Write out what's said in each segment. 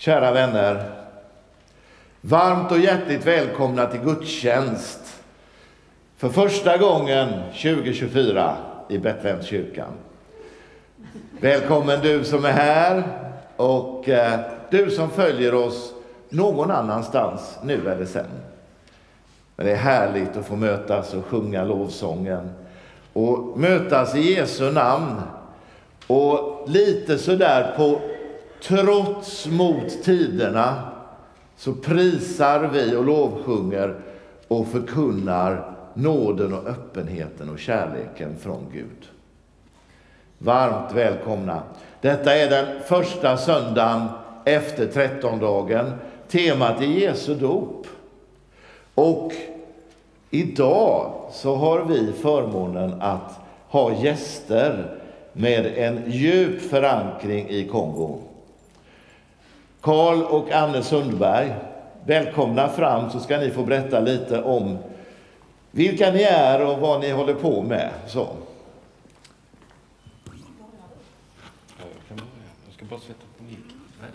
Kära vänner, varmt och hjärtligt välkomna till gudstjänst för första gången 2024 i Betlehemskyrkan. Välkommen du som är här och du som följer oss någon annanstans nu eller sen. Men det är härligt att få mötas och sjunga lovsången och mötas i Jesu namn och lite sådär på trots mot tiderna så prisar vi och lovsjunger och förkunnar nåden och öppenheten och kärleken från Gud. Varmt välkomna. Detta är den första söndagen efter 13-dagen. Temat är Jesu dop. Och idag så har vi förmånen att ha gäster med en djup förankring i Kongo. Carl och Anne Sundberg, välkomna fram så ska ni få berätta lite om vilka ni är och vad ni håller på med. Så. Jag ska bara sätta på mick.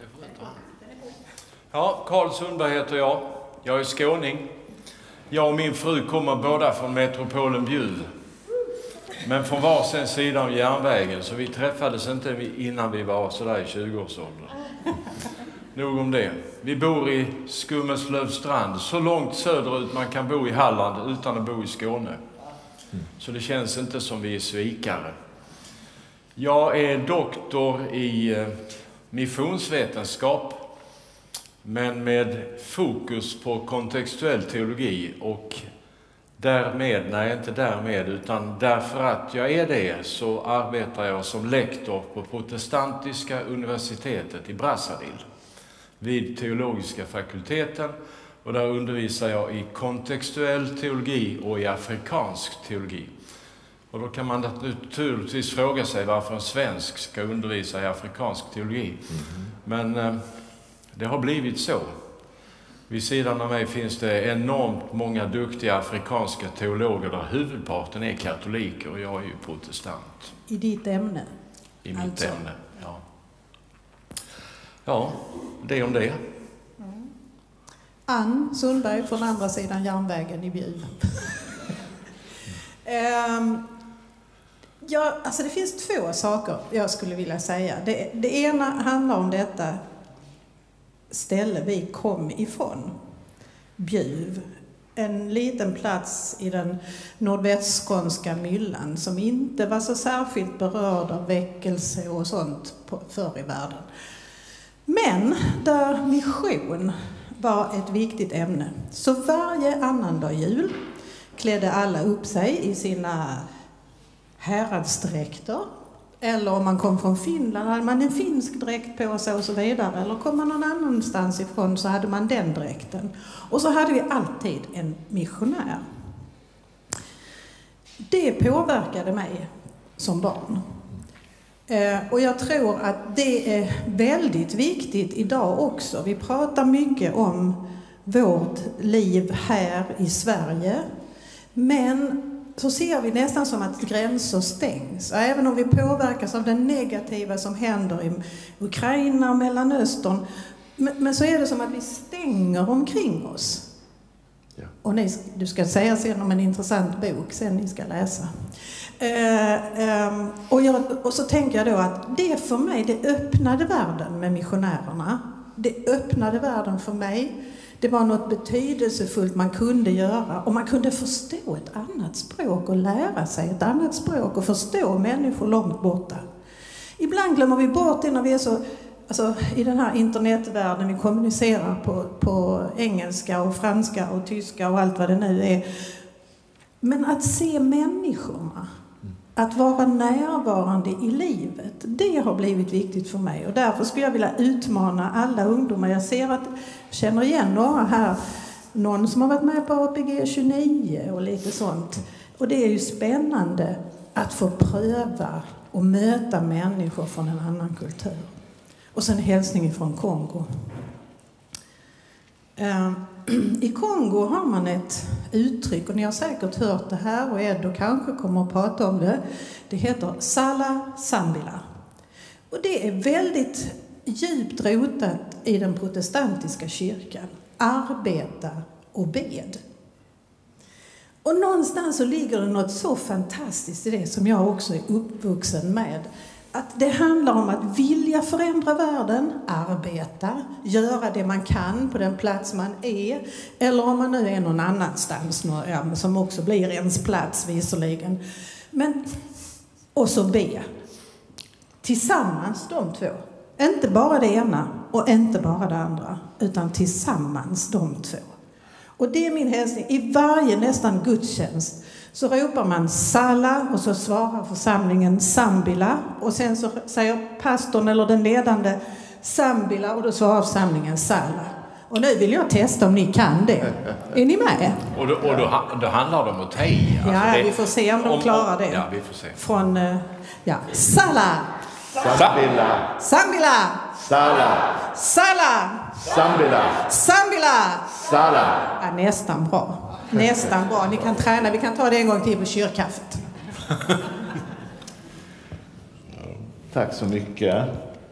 Ja, Carl Sundberg heter jag. Jag är skåning. Jag och min fru kommer båda från metropolen Bjuv. Men från varsin sida av järnvägen, så vi träffades inte innan vi var sådär i 20-årsåldern. Nog om det. Vi bor i Skummeslövstrand, så långt söderut man kan bo i Halland utan att bo i Skåne. Så det känns inte som vi är svikare. Jag är doktor i missionsvetenskap, men med fokus på kontextuell teologi och därmed, nej inte därmed, utan därför att jag är det så arbetar jag som lektor på protestantiska universitetet i Brazzaville vid teologiska fakulteten, och där undervisar jag i kontextuell teologi och i afrikansk teologi. Och då kan man naturligtvis fråga sig varför en svensk ska undervisa i afrikansk teologi. Men det har blivit så. Vid sidan av mig finns det enormt många duktiga afrikanska teologer där huvudparten är katoliker och jag är ju protestant. I ditt ämne? I mitt ämne, ja. Ja, det om det. Ann Sundberg från andra sidan järnvägen i Bjuv. Alltså det finns två saker jag skulle vilja säga. Det ena handlar om detta ställe vi kom ifrån, Bjuv. En liten plats i den nordvästskånska myllan som inte var så särskilt berörd av väckelse och sånt förr i världen. Men där mission var ett viktigt ämne. Så varje annandag jul klädde alla upp sig i sina häradsdräkter. Eller om man kom från Finland hade man en finsk dräkt på sig och så vidare. Eller kom man någon annanstans ifrån så hade man den dräkten. Och så hade vi alltid en missionär. Det påverkade mig som barn. Och jag tror att det är väldigt viktigt idag också. Vi pratar mycket om vårt liv här i Sverige. Men så ser vi nästan som att gränser stängs. Även om vi påverkas av det negativa som händer i Ukraina och Mellanöstern. Men så är det som att vi stänger omkring oss. Ja. Och du ska säga sen om en intressant bok sen ni ska läsa. Och så tänker jag då att det för mig, det öppnade världen med missionärerna. Det öppnade världen för mig. Det var något betydelsefullt man kunde göra. Och man kunde förstå ett annat språk och lära sig ett annat språk och förstå människor långt borta. Ibland glömmer vi bort det när vi är så, alltså, i den här internetvärlden vi kommunicerar på engelska och franska och tyska och allt vad det nu är. Men att se människorna, att vara närvarande i livet, det har blivit viktigt för mig. Och därför skulle jag vilja utmana alla ungdomar. Jag ser att jag känner igen några här. Någon som har varit med på APG 29 och lite sånt. Och det är ju spännande att få pröva och möta människor från en annan kultur. Och sen hälsning från Kongo. I Kongo har man ett uttryck, och ni har säkert hört det här, och Edo kanske kommer att prata om det. Det heter Sala Sambila. Och det är väldigt djupt rotat i den protestantiska kyrkan. Arbeta och bed. Och någonstans så ligger det något så fantastiskt i det som jag också är uppvuxen med. Att det handlar om att vilja förändra världen, arbeta, göra det man kan på den plats man är. Eller om man nu är någon annanstans, som också blir ens plats visserligen. Och så be. Tillsammans de två. Inte bara det ena och inte bara det andra, utan tillsammans de två. Och det är min hälsning. I varje nästan gudstjänst så ropar man Salla och så svarar församlingen Sambila. Och sen så säger pastorn eller den ledande Sambila och då svarar församlingen Salla. Och nu vill jag testa om ni kan det. Är ni med? Och då handlar det om att ta i. Ja, vi får se om de klarar det. Ja, vi får se. Från, Salla. Sambila. Sambila. Sala. Salla. Sambila. Sambila. Sala. Ja, nästan bra. Nästan bra. Ni kan träna. Vi kan ta det en gång till på kyrkkaffet. Tack så mycket.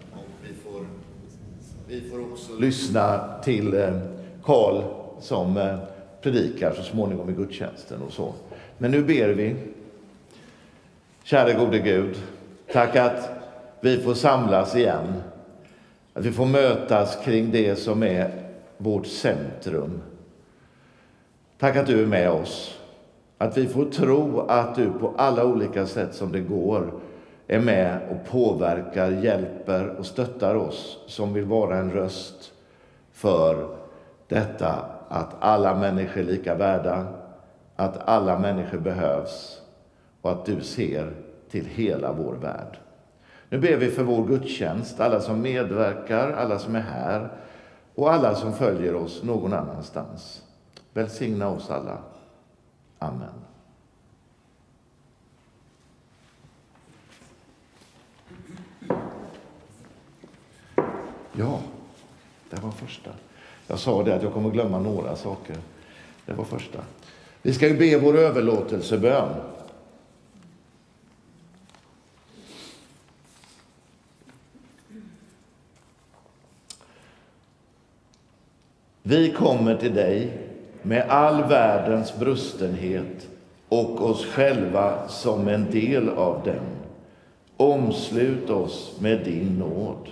Vi får också lyssna till Karl som predikar så småningom i gudstjänsten och så. Men nu ber vi. Kära gode Gud, tack att vi får samlas igen. Att vi får mötas kring det som är vårt centrum. Tack att du är med oss. Att vi får tro att du på alla olika sätt som det går är med och påverkar, hjälper och stöttar oss som vill vara en röst för detta att alla människor är lika värda, att alla människor behövs och att du ser till hela vår värld. Nu ber vi för vår gudstjänst, alla som medverkar, alla som är här och alla som följer oss någon annanstans. Välsigna oss alla. Amen. Ja, det var första. Jag sa det att jag kommer glömma några saker. Det var första. Vi ska ju be vår överlåtelsebön. Vi kommer till dig med all världens brustenhet och oss själva som en del av den. Omslut oss med din nåd.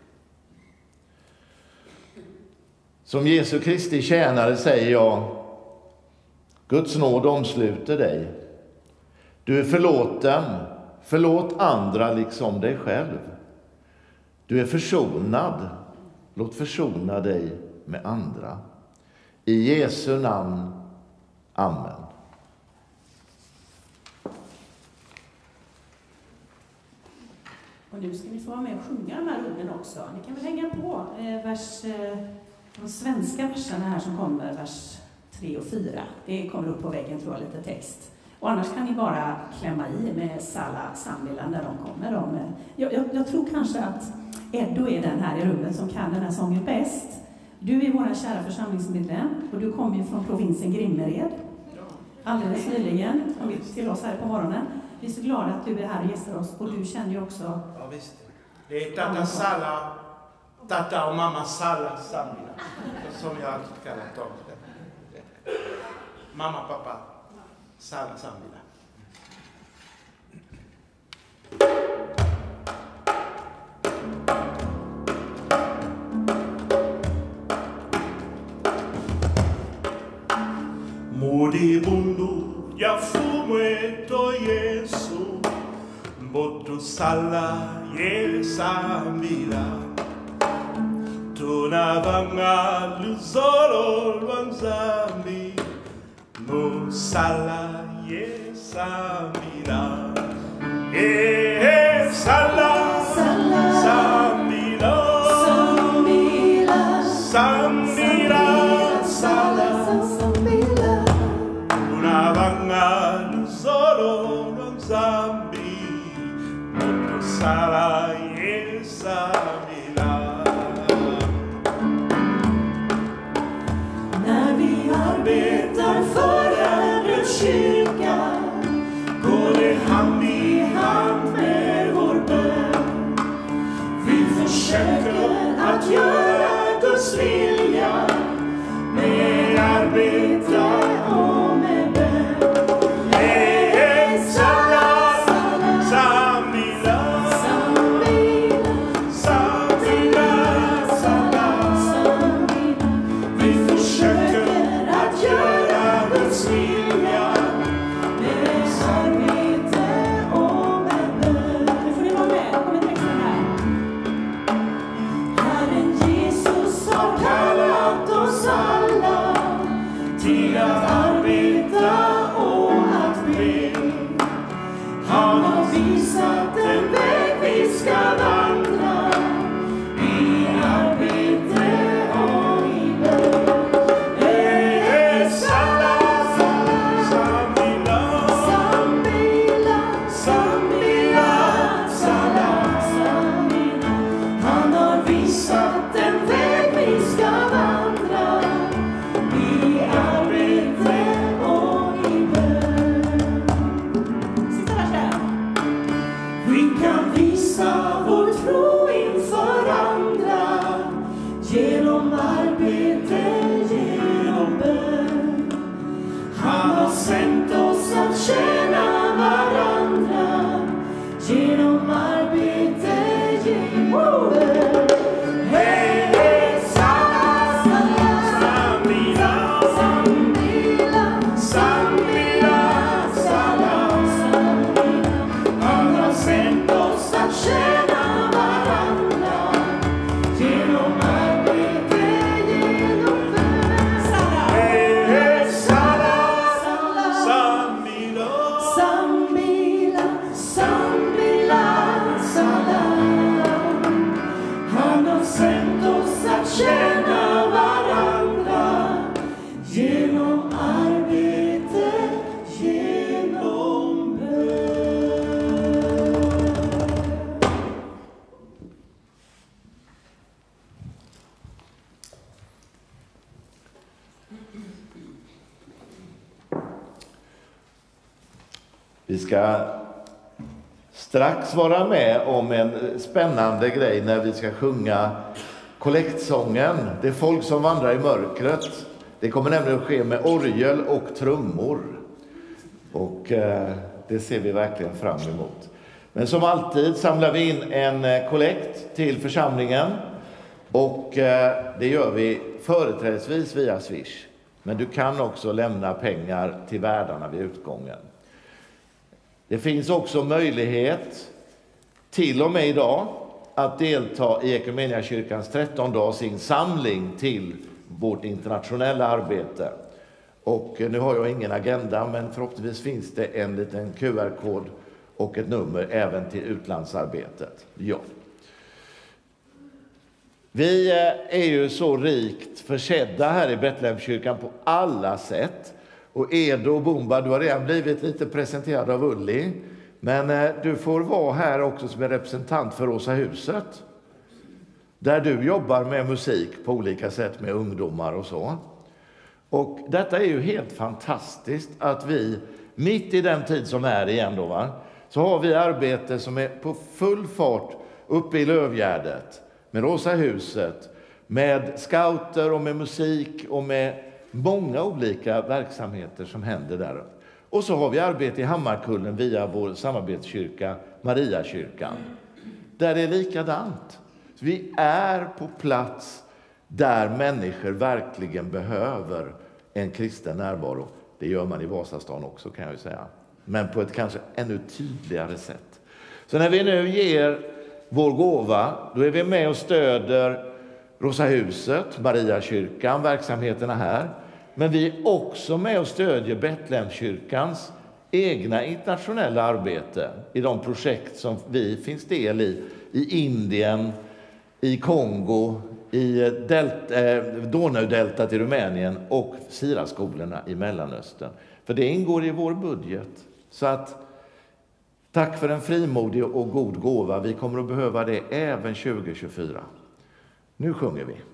Som Jesu Kristi tjänare säger jag, Guds nåd omsluter dig. Du är förlåten, förlåt andra liksom dig själv. Du är försonad, låt försona dig med andra. I Jesu namn, amen. Och nu ska ni få vara med och sjunga de här orden också. Ni kan väl hänga på de svenska verserna här som kommer, vers 3 och 4. Det kommer upp på väggen, tror jag, lite text. Och annars kan ni bara klämma i med Salla Sambila när de kommer. Jag tror kanske att Eddo är den här i rummet som kan den här sången bäst. Du är vår kära församlingsmedlem och du kommer ju från provinsen Grimmered. Alldeles nyligen kom vi till oss här på morgonen. Vi är så glada att du är här och gästar oss och du känner ju också... Ja visst. Det är Tata Salla, Tata och Mamma Salla Sambila. Som jag alltid kallat dem. Mamma, pappa, Salla Sambila. Moribundo ya muerto Yesu, boto Salla Sambila. Tonavanga luzoro lwanzambi, mo Salla Sambila. Salla Sambila, Sambila, Salla Sambila. Tonavanga luzoro lwanzambi, mo Salla Sambila. När vi arbetar för en kyrka går det hand i hand med vår bön. till att arbeta och att be. Han har visat en väg vi ska vandra i arbete och i bön. Tjäna varandra genom arbete, genom bön. Hej, hej, Sambila, han har sänt oss att tjäna varandra genom arbete, genom bön. Hej, hej, tjäna varandra genom arbete, genom bön. Vi ska strax vara med om en spännande grej när vi ska sjunga kollektsången. Det är folk som vandrar i mörkret. Det kommer nämligen att ske med orgel och trummor. Och det ser vi verkligen fram emot. Men som alltid samlar vi in en kollekt till församlingen. Och det gör vi företrädesvis via Swish. Men du kan också lämna pengar till värdarna vid utgången. Det finns också möjlighet till och med idag att delta i Equmeniakyrkans 13-dagsinsamling till vårt internationella arbete. Och nu har jag ingen agenda, men förhoppningsvis finns det en liten QR-kod och ett nummer även till utlandsarbetet. Ja. Vi är ju så rikt försedda här i Betlehemskyrkan på alla sätt. Och Edo och Bomba, du har redan blivit lite presenterad av Ulli. Men du får vara här också som en representant för Rosa huset. Där du jobbar med musik på olika sätt med ungdomar och så. Och detta är ju helt fantastiskt att vi, mitt i den tid som är igen då va, så har vi arbete som är på full fart uppe i Lövgärdet. Med Rosa huset, med scouter och med musik och med många olika verksamheter som händer där. Och så har vi arbete i Hammarkullen via vår samarbetskyrka Mariakyrkan. Där det är likadant. Så vi är på plats där människor verkligen behöver en kristen närvaro. Det gör man i Vasastan också kan jag ju säga. Men på ett kanske ännu tydligare sätt. Så när vi nu ger vår gåva, då är vi med och stöder Rosa huset, Mariakyrkan, verksamheterna här. Men vi är också med och stödjer Betlehemskyrkans egna internationella arbete i de projekt som vi finns del i Indien, i Kongo, i Donaudeltat i Rumänien och Siraskolorna i Mellanöstern. För det ingår i vår budget. Så att tack för en frimodig och god gåva. Vi kommer att behöva det även 2024. Nu sjunger vi.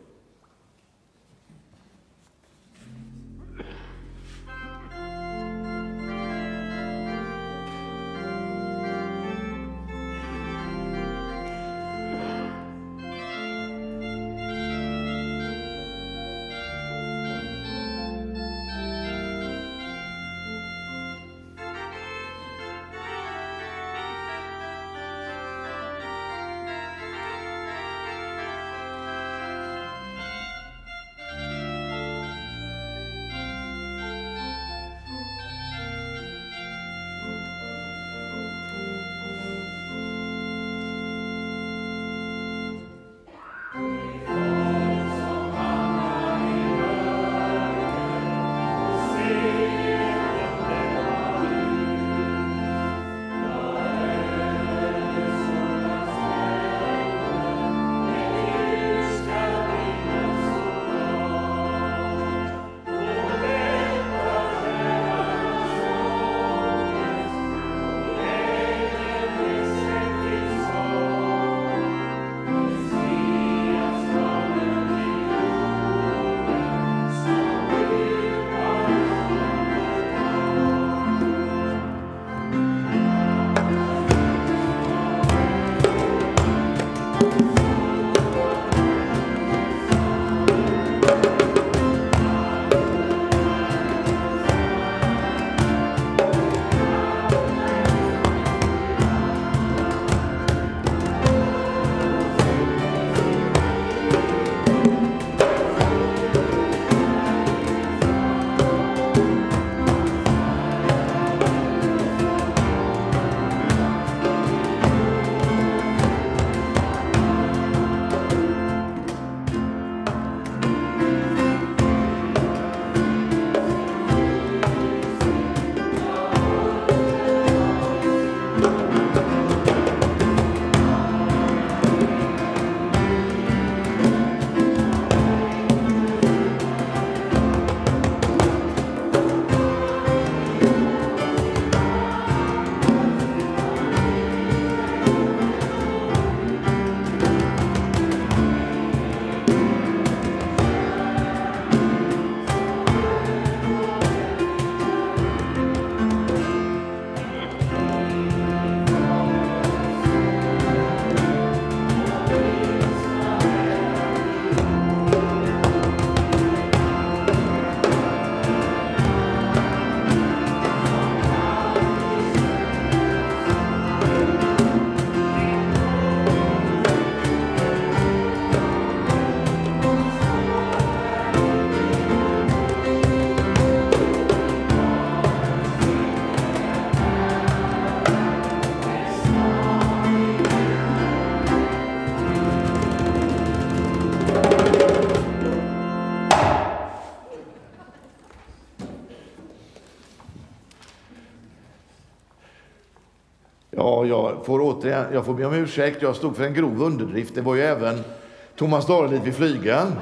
Ja, jag får be om ursäkt. Jag stod för en grov underdrift. Det var ju även Thomas Darelid vid flygeln.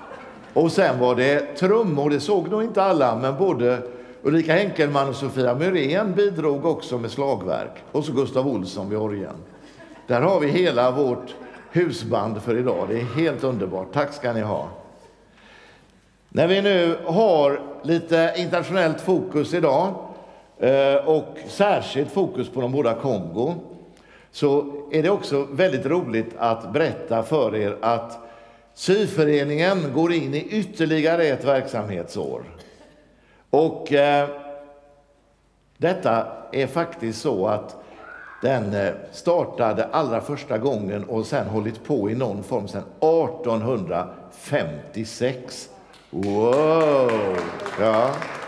Och sen var det trummor. Det såg nog inte alla, men både Ulrika Henkelman och Sofia Myrén bidrog också med slagverk. Och så Gustav Olsson vid orgeln. Där har vi hela vårt husband för idag. Det är helt underbart. Tack ska ni ha. När vi nu har lite internationellt fokus idag och särskilt fokus på de båda Kongo, så är det också väldigt roligt att berätta för er att syföreningen går in i ytterligare ett verksamhetsår. Och detta är faktiskt så att den startade allra första gången och sen hållit på i någon form sedan 1856. Wow! Ja.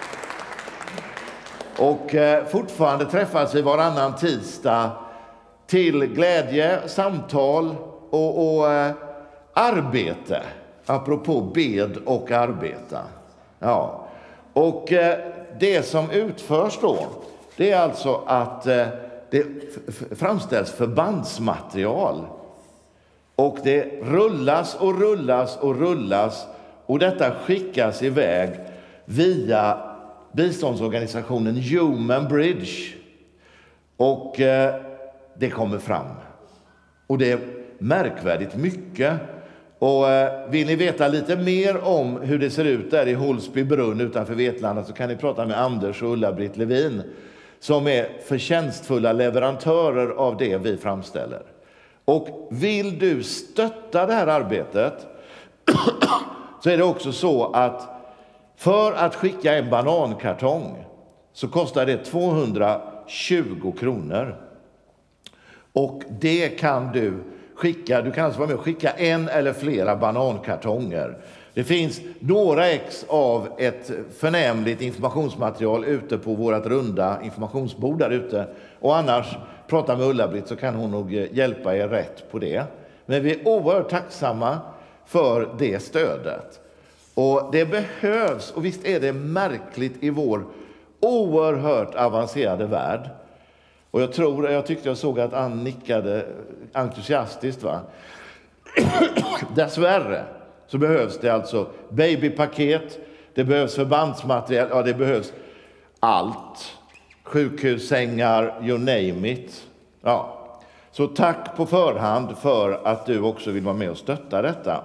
Och fortfarande träffas vi varannan tisdag till glädje, samtal och arbete. Apropå bed och arbeta. Ja. Och det som utförs då, det är alltså att det framställs förbandsmaterial. Och det rullas och rullas och rullas. Och detta skickas iväg via biståndsorganisationen Human Bridge. Och det kommer fram. Och det är märkvärdigt mycket. Och vill ni veta lite mer om hur det ser ut där i Holsby brunn utanför Vetlanda, så kan ni prata med Anders och Ulla-Britt Levin, som är förtjänstfulla leverantörer av det vi framställer. Och vill du stötta det här arbetet så är det också så att för att skicka en banankartong så kostar det 220 kronor. Och det kan du skicka. Du kan alltså vara med och skicka en eller flera banankartonger. Det finns några ex av ett förnämligt informationsmaterial ute på vårt runda informationsbord där ute. Och annars, prata med Ulla-Britt så kan hon nog hjälpa er rätt på det. Men vi är oerhört tacksamma för det stödet. Och det behövs, och visst är det märkligt i vår oerhört avancerade värld. Och jag tyckte jag såg att Ann nickade entusiastiskt, va? Dessvärre så behövs det alltså babypaket, det behövs förbandsmaterial, ja det behövs allt. Sjukhussängar, you name it. Ja. Så tack på förhand för att du också vill vara med och stötta detta.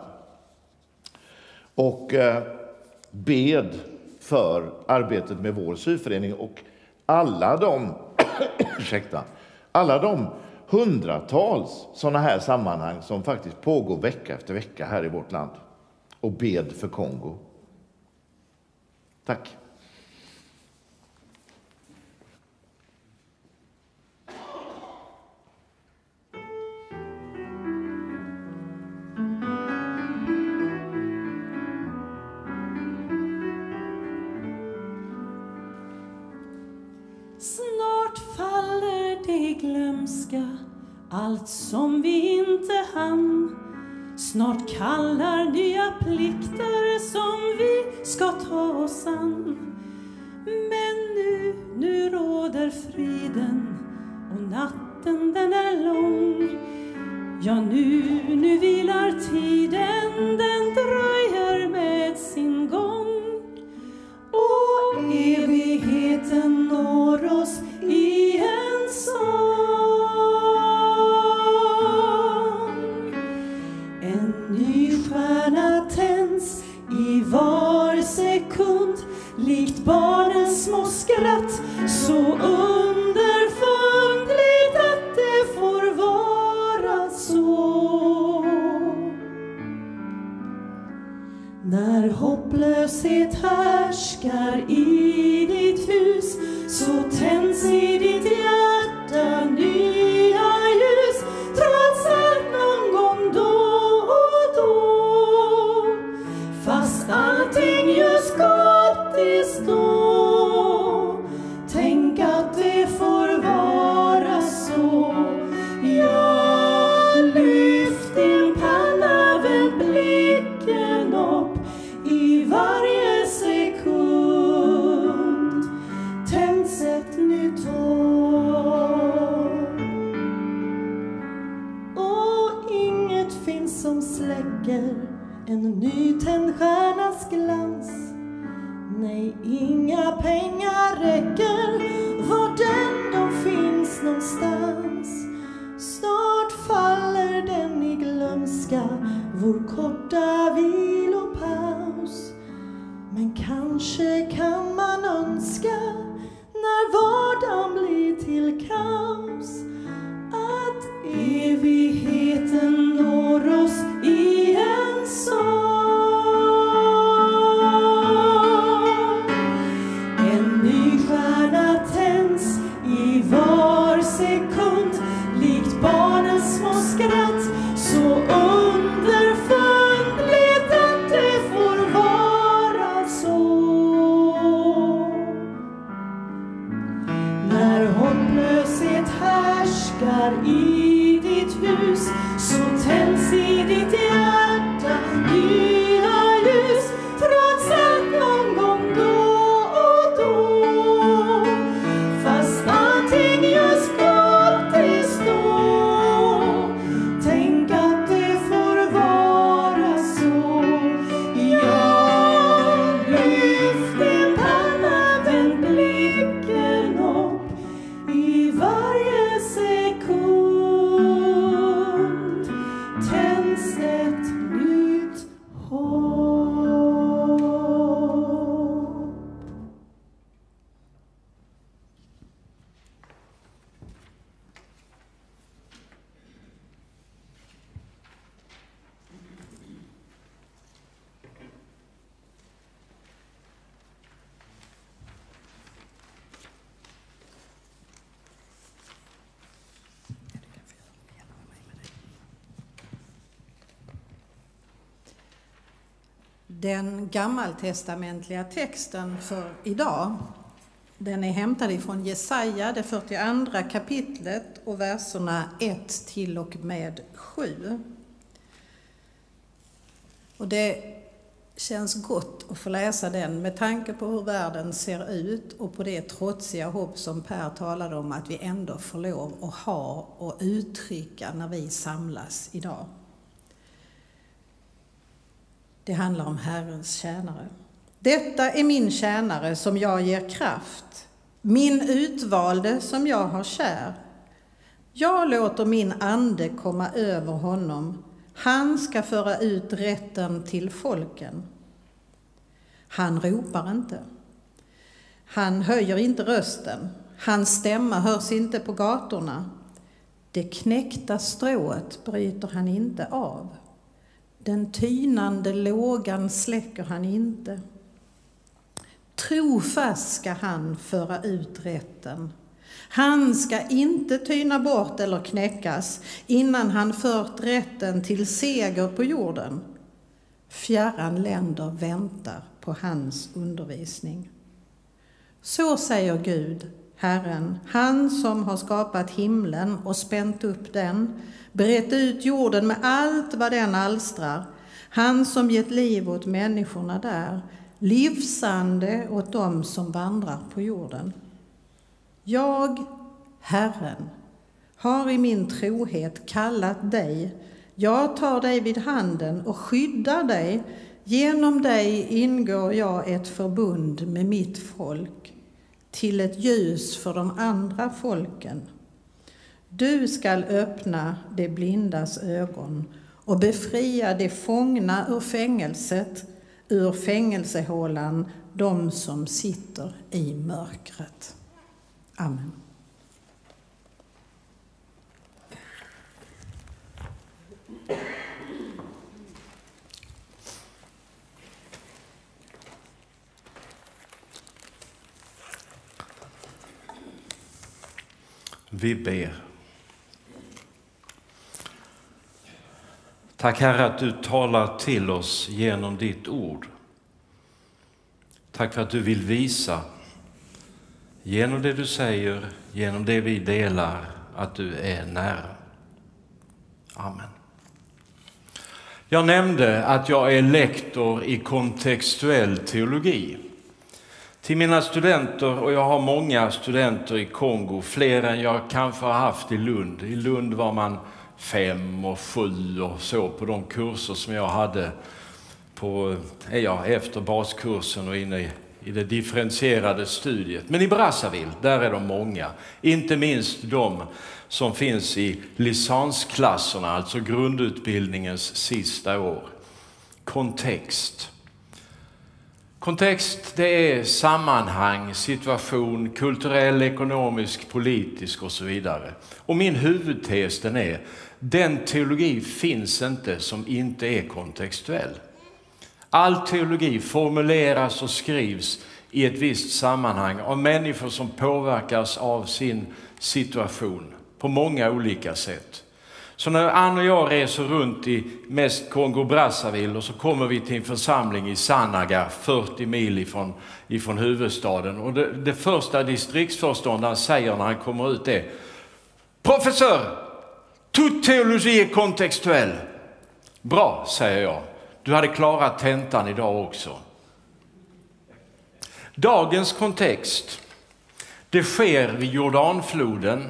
Och bed för arbetet med vår syförening och alla de hundratals sådana här sammanhang som faktiskt pågår vecka efter vecka här i vårt land. Och bed för Kongo. Tack. Snart faller det i glömska allt som vi inte hann. Snart kallar nya plikter som vi ska ta oss an. Men nu råder friden och natten den är lång. Ja, nu vilar tiden, den dröjer med sin gång. Och evigheten når oss i en sång. En ny stjärna tänds i var sekund, likt barnens små skratt, så underfundligt att det får vara så. När hopplöshet härskar i ditt hus, så tänds i ditt hjärta nya ljus, trots allt någon gång då och då. Fast allting just gått i stå, tänk att det får vara så. Ja, lyft din panna, vänd blicken upp, i varje sekund tänds ett nytt hopp. Och inget finns som släcker en nytänd stjärnas glans. Nej, inga pengar räcker, var den de finns någonstans. Snart faller den i glömska, vår korta vilopaus. Men kanske kan man önska, när vardagen blir till kaos, att evigheten når oss i en sång. En ny stjärna tänds i var sekund, likt barnens små skratt, så underfundligt att det får vara så. När hopplöshet härskar i ditt hus, så tänds i ditt hjärta nya ljus, trots allt någon gång då och då. Fast allting just gått i stå, tänk att det får vara så. Ja, lyft din panna, vänd blicken upp, i varje sekund tänds ett nytt hopp. Den gammaltestamentliga texten för idag, den är hämtad ifrån Jesaja, det 42 kapitlet och verserna 1 till och med 7. Och det känns gott att få läsa den med tanke på hur världen ser ut och på det trotsiga hopp som Per talade om att vi ändå får lov att ha och uttrycka när vi samlas idag. Det handlar om Herrens tjänare. Detta är min tjänare som jag ger kraft, min utvalde som jag har kär. Jag låter min ande komma över honom. Han ska föra ut rätten till folken. Han ropar inte. Han höjer inte rösten. Hans stämma hörs inte på gatorna. Det knäckta strået bryter han inte av. Den tynande lågan släcker han inte. Trofast ska han föra ut rätten. Han ska inte tyna bort eller knäckas innan han fört rätten till seger på jorden. Fjärran länder väntar på hans undervisning. Så säger Gud, Herren, han som har skapat himlen och spänt upp den, brett ut jorden med allt vad den alstrar, han som gett liv åt människorna där, livsande åt dem som vandrar på jorden. Jag, Herren, har i min trohet kallat dig. Jag tar dig vid handen och skyddar dig. Genom dig ingår jag ett förbund med mitt folk, till ett ljus för de andra folken. Du skall öppna de blindas ögon och befria de fångna ur fängelset, ur fängelsehålan, de som sitter i mörkret. Amen. Vi ber. Tack Herre att du talar till oss genom ditt ord. Tack för att du vill visa genom det du säger, genom det vi delar, att du är nära. Amen. Jag nämnde att jag är lektor i kontextuell teologi. Till mina studenter, och jag har många studenter i Kongo, fler än jag kanske har haft i Lund. I Lund var man 5 och 7 och så på de kurser som jag hade på, efter baskursen och inne i det differentierade studiet. Men i Brazzaville, där är de många. Inte minst de som finns i licensklasserna, alltså grundutbildningens sista år. Kontext. Kontext, det är sammanhang, situation, kulturell, ekonomisk, politisk och så vidare. Och min huvudtes den är, den teologi finns inte som inte är kontextuell. All teologi formuleras och skrivs i ett visst sammanhang av människor som påverkas av sin situation på många olika sätt. Så när Ann och jag reser runt i mest Kongo-Brazzaville och så kommer vi till en församling i Sanaga, 40 mil ifrån huvudstaden. Och det första distriktsföreståndaren säger när han kommer ut är: Professor, toute teologi är kontextuell. Bra, säger jag. Du hade klarat tentan idag också. Dagens kontext, det sker vid Jordanfloden,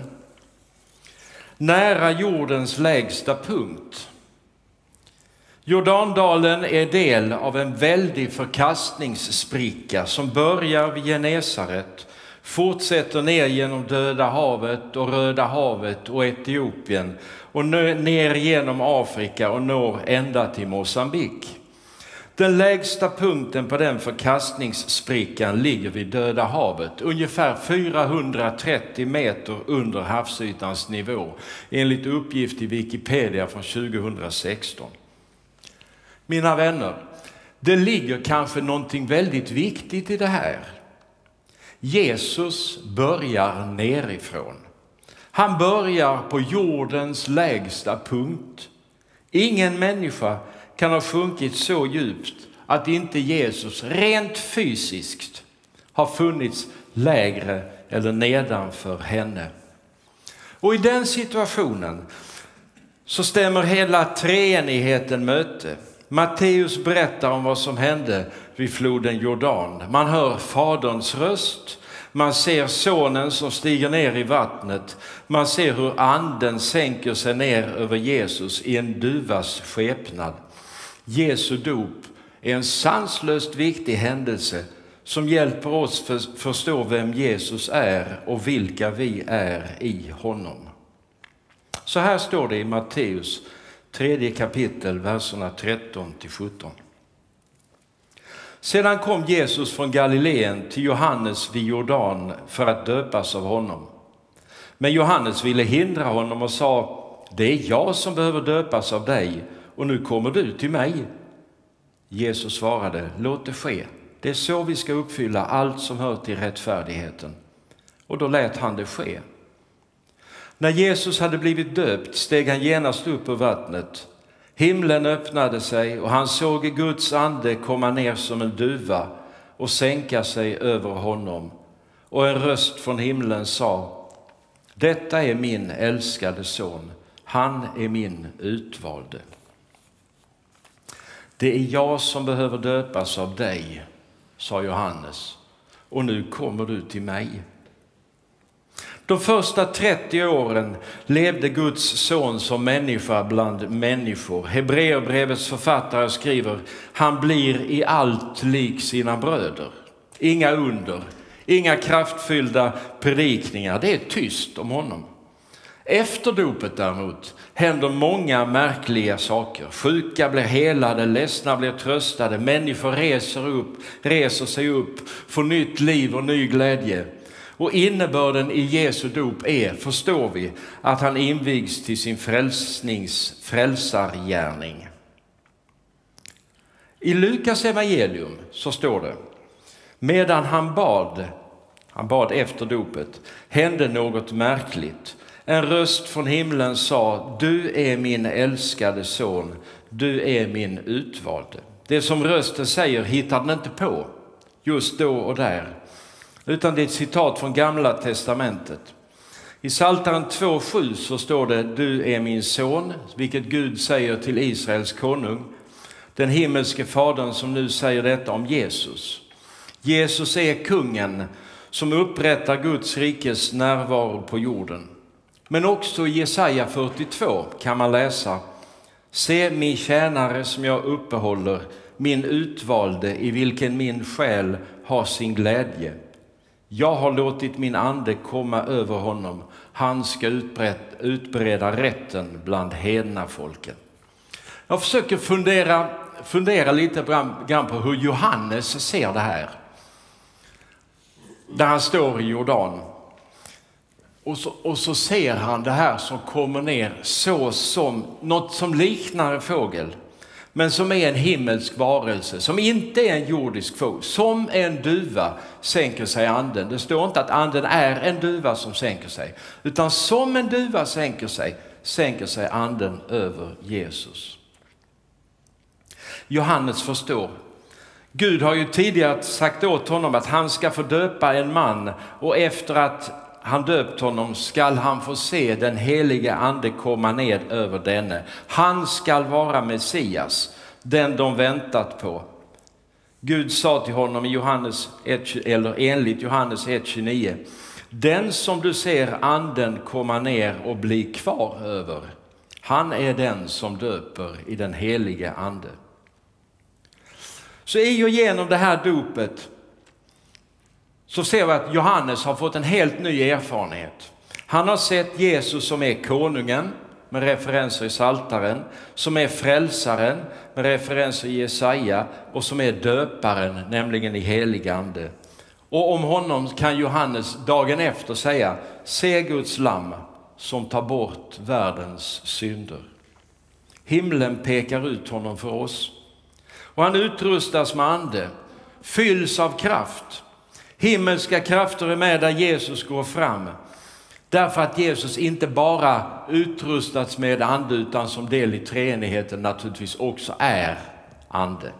nära jordens lägsta punkt. Jordandalen är del av en väldig förkastningsspricka som börjar vid Genesaret, fortsätter ner genom Döda havet och Röda havet och Etiopien och ner genom Afrika och når ända till Mosambik. Den lägsta punkten på den förkastningssprickan ligger vid Döda havet, ungefär 430 meter under havsytans nivå, enligt uppgift i Wikipedia från 2016. Mina vänner, det ligger kanske någonting väldigt viktigt i det här. Jesus börjar nerifrån. Han börjar på jordens lägsta punkt. Ingen människa kan ha sjunkit så djupt att inte Jesus rent fysiskt har funnits lägre eller nedanför henne. Och i den situationen så stämmer hela treenigheten möte. Matteus berättar om vad som hände vid floden Jordan. Man hör faderns röst, man ser sonen som stiger ner i vattnet, man ser hur anden sänker sig ner över Jesus i en duvas skepnad. Jesu dop är en sanslöst viktig händelse som hjälper oss förstå vem Jesus är och vilka vi är i honom. Så här står det i Matteus 3 kapitel, verserna 13-17. Sedan kom Jesus från Galileen till Johannes vid Jordan för att döpas av honom. Men Johannes ville hindra honom och sa: det är jag som behöver döpas av dig, och nu kommer du till mig. Jesus svarade: låt det ske. Det är så vi ska uppfylla allt som hör till rättfärdigheten. Och då lät han det ske. När Jesus hade blivit döpt steg han genast upp ur vattnet. Himlen öppnade sig och han såg Guds ande komma ner som en duva och sänka sig över honom. Och en röst från himlen sa: detta är min älskade son, han är min utvalde. Det är jag som behöver döpas av dig, sa Johannes, och nu kommer du till mig. De första 30 åren levde Guds son som människa bland människor. Hebreerbrevets författare skriver: han blir i allt lik sina bröder. Inga under, inga kraftfyllda predikningar. Det är tyst om honom. Efter dopet däremot händer många märkliga saker. Sjuka blir helade, ledsna blir tröstade, människor reser sig upp, får nytt liv och ny glädje. Och innebörden i Jesu dop är, förstår vi, att han invigs till sin frälsargärning. I Lukas evangelium så står det: medan han bad efter dopet, hände något märkligt. En röst från himlen sa: du är min älskade son, du är min utvalde. Det som rösten säger hittar den inte på just då och där, utan det är ett citat från Gamla testamentet. I Psaltaren 2:7 så står det: du är min son, vilket Gud säger till Israels konung. Den himmelske fadern som nu säger detta om Jesus. Jesus är kungen som upprättar Guds rikes närvaro på jorden. Men också i Jesaja 42 kan man läsa: se min tjänare som jag uppehåller, min utvalde i vilken min själ har sin glädje. Jag har låtit min ande komma över honom. Han ska utbreda rätten bland hedna folken. Jag försöker fundera lite grann på hur Johannes ser det här. Där han står i Jordan. Och så ser han det här som kommer ner så som något som liknar en fågel. Men som är en himmelsk varelse, som inte är en jordisk fågel. Som en duva sänker sig anden. Det står inte att anden är en duva som sänker sig. Utan som en duva sänker sig anden över Jesus. Johannes förstår. Gud har ju tidigare sagt åt honom att han ska få döpa en man. Och efter att han döpt honom skall han få se den heliga ande komma ned över denne. Han skall vara Messias, den de väntat på. Gud sa till honom enligt Johannes 1:29: den som du ser anden komma ner och bli kvar över, han är den som döper i den heliga ande. Så i och genom det här dopet så ser vi att Johannes har fått en helt ny erfarenhet. Han har sett Jesus som är konungen, med referenser i Psaltaren, som är frälsaren, med referenser i Jesaja, och som är döparen, nämligen i helig ande. Och om honom kan Johannes dagen efter säga: se Guds lamm som tar bort världens synder. Himlen pekar ut honom för oss. Och han utrustas med ande, fylls av kraft. Himmelska krafter är med där Jesus går fram. Därför att Jesus inte bara utrustats med ande, utan som del i treenigheten naturligtvis också är ande.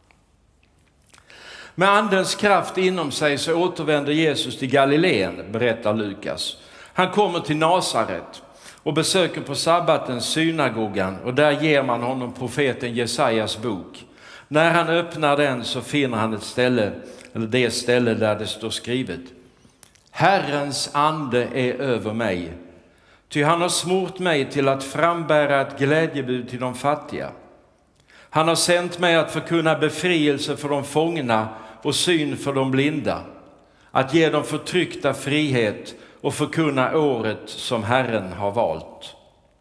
Med andens kraft inom sig så återvänder Jesus till Galileen, berättar Lukas. Han kommer till Nasaret. och besöker på sabbaten synagogan, och där ger man honom profeten Jesajas bok. När han öppnar den så finner han det ställe där det står skrivet: Herrens ande är över mig, ty han har smort mig till att frambära ett glädjebud till de fattiga. Han har sänt mig att förkunna befrielse för de fångna och syn för de blinda, att ge de förtryckta frihet och förkunna året som Herren har valt.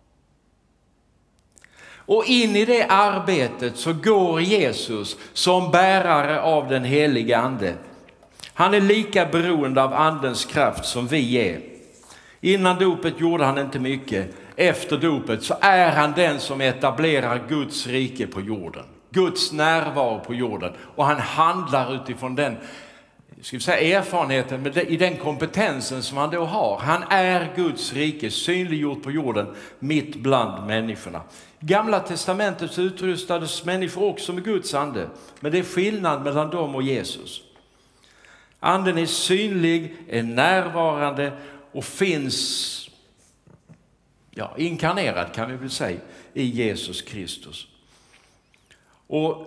Och in i det arbetet så går Jesus som bärare av den heliga ande. Han är lika beroende av andens kraft som vi är. Innan dopet gjorde han inte mycket. Efter dopet så är han den som etablerar Guds rike på jorden. Guds närvaro på jorden. Och han handlar utifrån den erfarenheten, men i den kompetensen som han då har. Han är Guds rike synliggjort på jorden mitt bland människorna. Gamla testamentet så utrustades människor också med Guds ande. Men det är skillnad mellan dem och Jesus. Anden är synlig, är närvarande och finns inkarnerad, kan vi väl säga, i Jesus Kristus. Och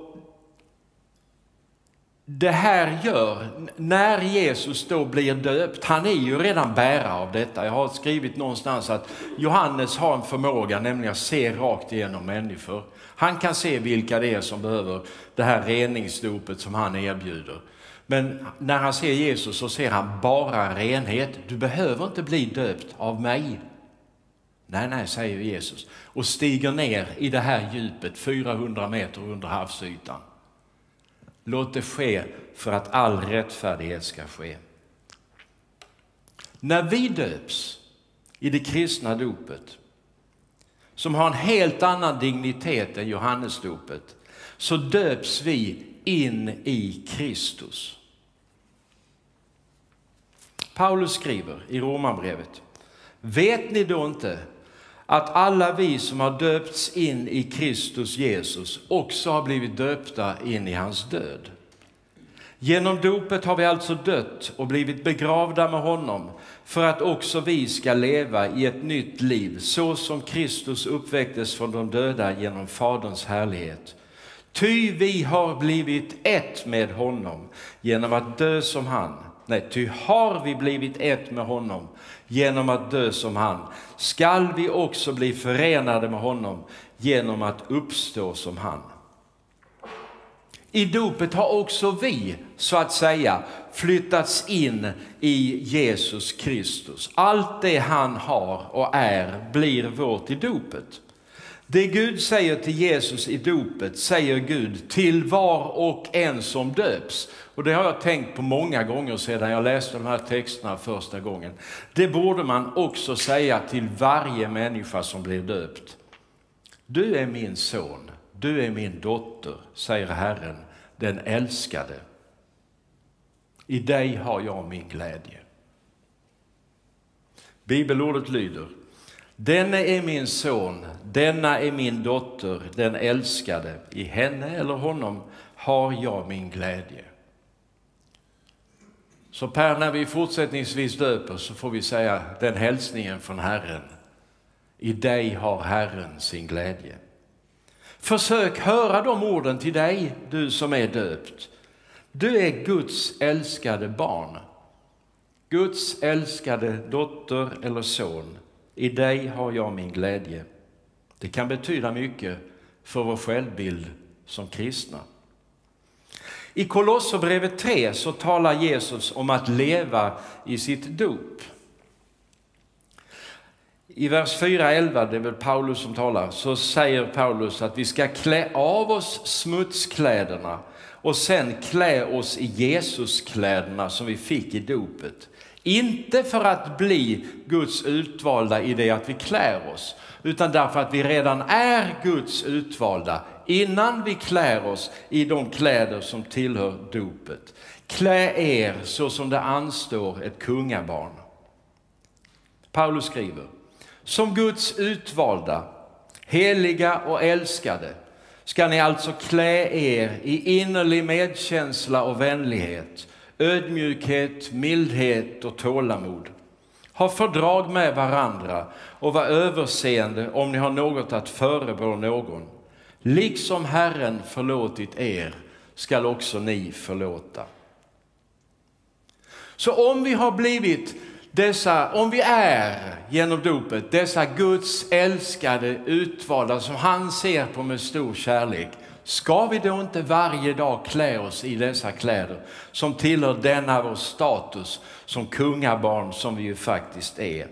det här gör, när Jesus då blir döpt, han är ju redan bärare av detta. Jag har skrivit någonstans att Johannes har en förmåga, nämligen att se rakt igenom människor. Han kan se vilka det är som behöver det här reningsdopet som han erbjuder. Men när han ser Jesus så ser han bara renhet. Du behöver inte bli döpt av mig. Nej, säger Jesus. Och stiger ner i det här djupet 400 meter under havsytan. Låt det ske för att all rättfärdighet ska ske. När vi döps i det kristna dopet, som har en helt annan dignitet än Johannesdopet, så döps vi in i Kristus. Paulus skriver i Romarbrevet: vet ni då inte att alla vi som har döpts in i Kristus Jesus också har blivit döpta in i hans död? Genom dopet har vi alltså dött och blivit begravda med honom för att också vi ska leva i ett nytt liv, så som Kristus uppväcktes från de döda genom Faderns härlighet. Ty vi har blivit ett med honom genom att dö som han. Ty har vi blivit ett med honom genom att dö som han, skall vi också bli förenade med honom genom att uppstå som han. I dopet har också vi, så att säga, flyttats in i Jesus Kristus. Allt det han har och är blir vårt i dopet. Det Gud säger till Jesus i dopet säger Gud till var och en som döps. Och det har jag tänkt på många gånger sedan jag läste de här texterna första gången. Det borde man också säga till varje människa som blir döpt. Du är min son, du är min dotter, säger Herren, den älskade. I dig har jag min glädje. Bibelordet lyder: denna är min son, denna är min dotter, den älskade. I henne eller honom har jag min glädje. Så Per, när vi fortsättningsvis döper så får vi säga den hälsningen från Herren: i dig har Herren sin glädje. Försök höra de orden till dig, du som är döpt. Du är Guds älskade barn. Guds älskade dotter eller son. I dig har jag min glädje. Det kan betyda mycket för vår självbild som kristna. I Kolosserbrevet 3 så talar Jesus om att leva i sitt dop. I vers 4:11, det är väl Paulus som talar, så säger Paulus att vi ska klä av oss smutskläderna och sen klä oss i Jesuskläderna som vi fick i dopet. Inte för att bli Guds utvalda i det att vi klär oss, utan därför att vi redan är Guds utvalda innan vi klär oss i de kläder som tillhör dopet. Klä er så som det anstår ett kungabarn. Paulus skriver: som Guds utvalda, heliga och älskade ska ni alltså klä er i innerlig medkänsla och vänlighet, ödmjukhet, mildhet och tålamod. Ha fördrag med varandra och var överseende om ni har något att förebrå någon. Liksom Herren förlåtit er skall också ni förlåta. Så om vi har blivit om vi är genom dopet dessa Guds älskade utvalda som han ser på med stor kärlek, ska vi då inte varje dag klä oss i dessa kläder som tillhör denna vår status som kungabarn som vi ju faktiskt är?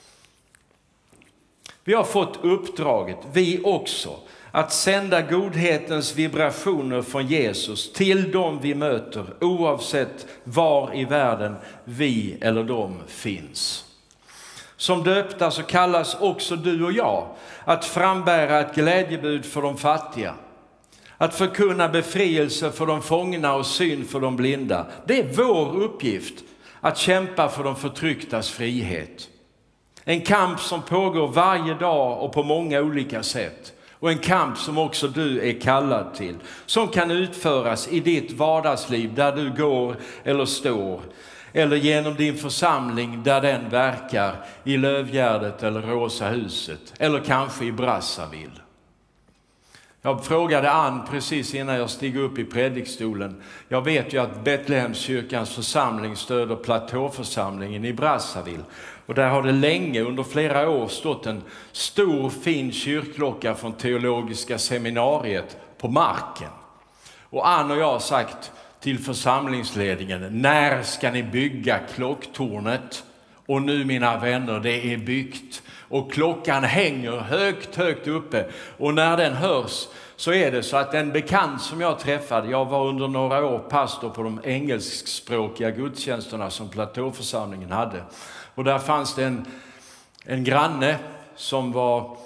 Vi har fått uppdraget, vi också, att sända godhetens vibrationer från Jesus till dem vi möter, oavsett var i världen vi eller de finns. Som döpta så kallas också du och jag att frambära ett glädjebud för de fattiga, att förkunna befrielse för de fångna och syn för de blinda. Det är vår uppgift att kämpa för de förtrycktas frihet. En kamp som pågår varje dag och på många olika sätt. Och en kamp som också du är kallad till. Som kan utföras i ditt vardagsliv där du går eller står. Eller genom din församling där den verkar i Lövgärdet eller Rosa huset. Eller kanske i Brazzaville. Jag frågade Ann precis innan jag steg upp i predikstolen. Jag vet ju att Betlehemskyrkans församling stöder Platåförsamlingen i Brazzaville. Och där har det länge under flera år stått en stor fin kyrkklocka från teologiska seminariet på marken. Och Ann och jag har sagt till församlingsledningen: när ska ni bygga klocktornet? Och nu mina vänner, det är byggt. Och klockan hänger högt uppe. Och när den hörs så är det så att en bekant som jag träffade, jag var under några år pastor på de engelskspråkiga gudstjänsterna som Platåförsamlingen hade. Och där fanns det en granne som var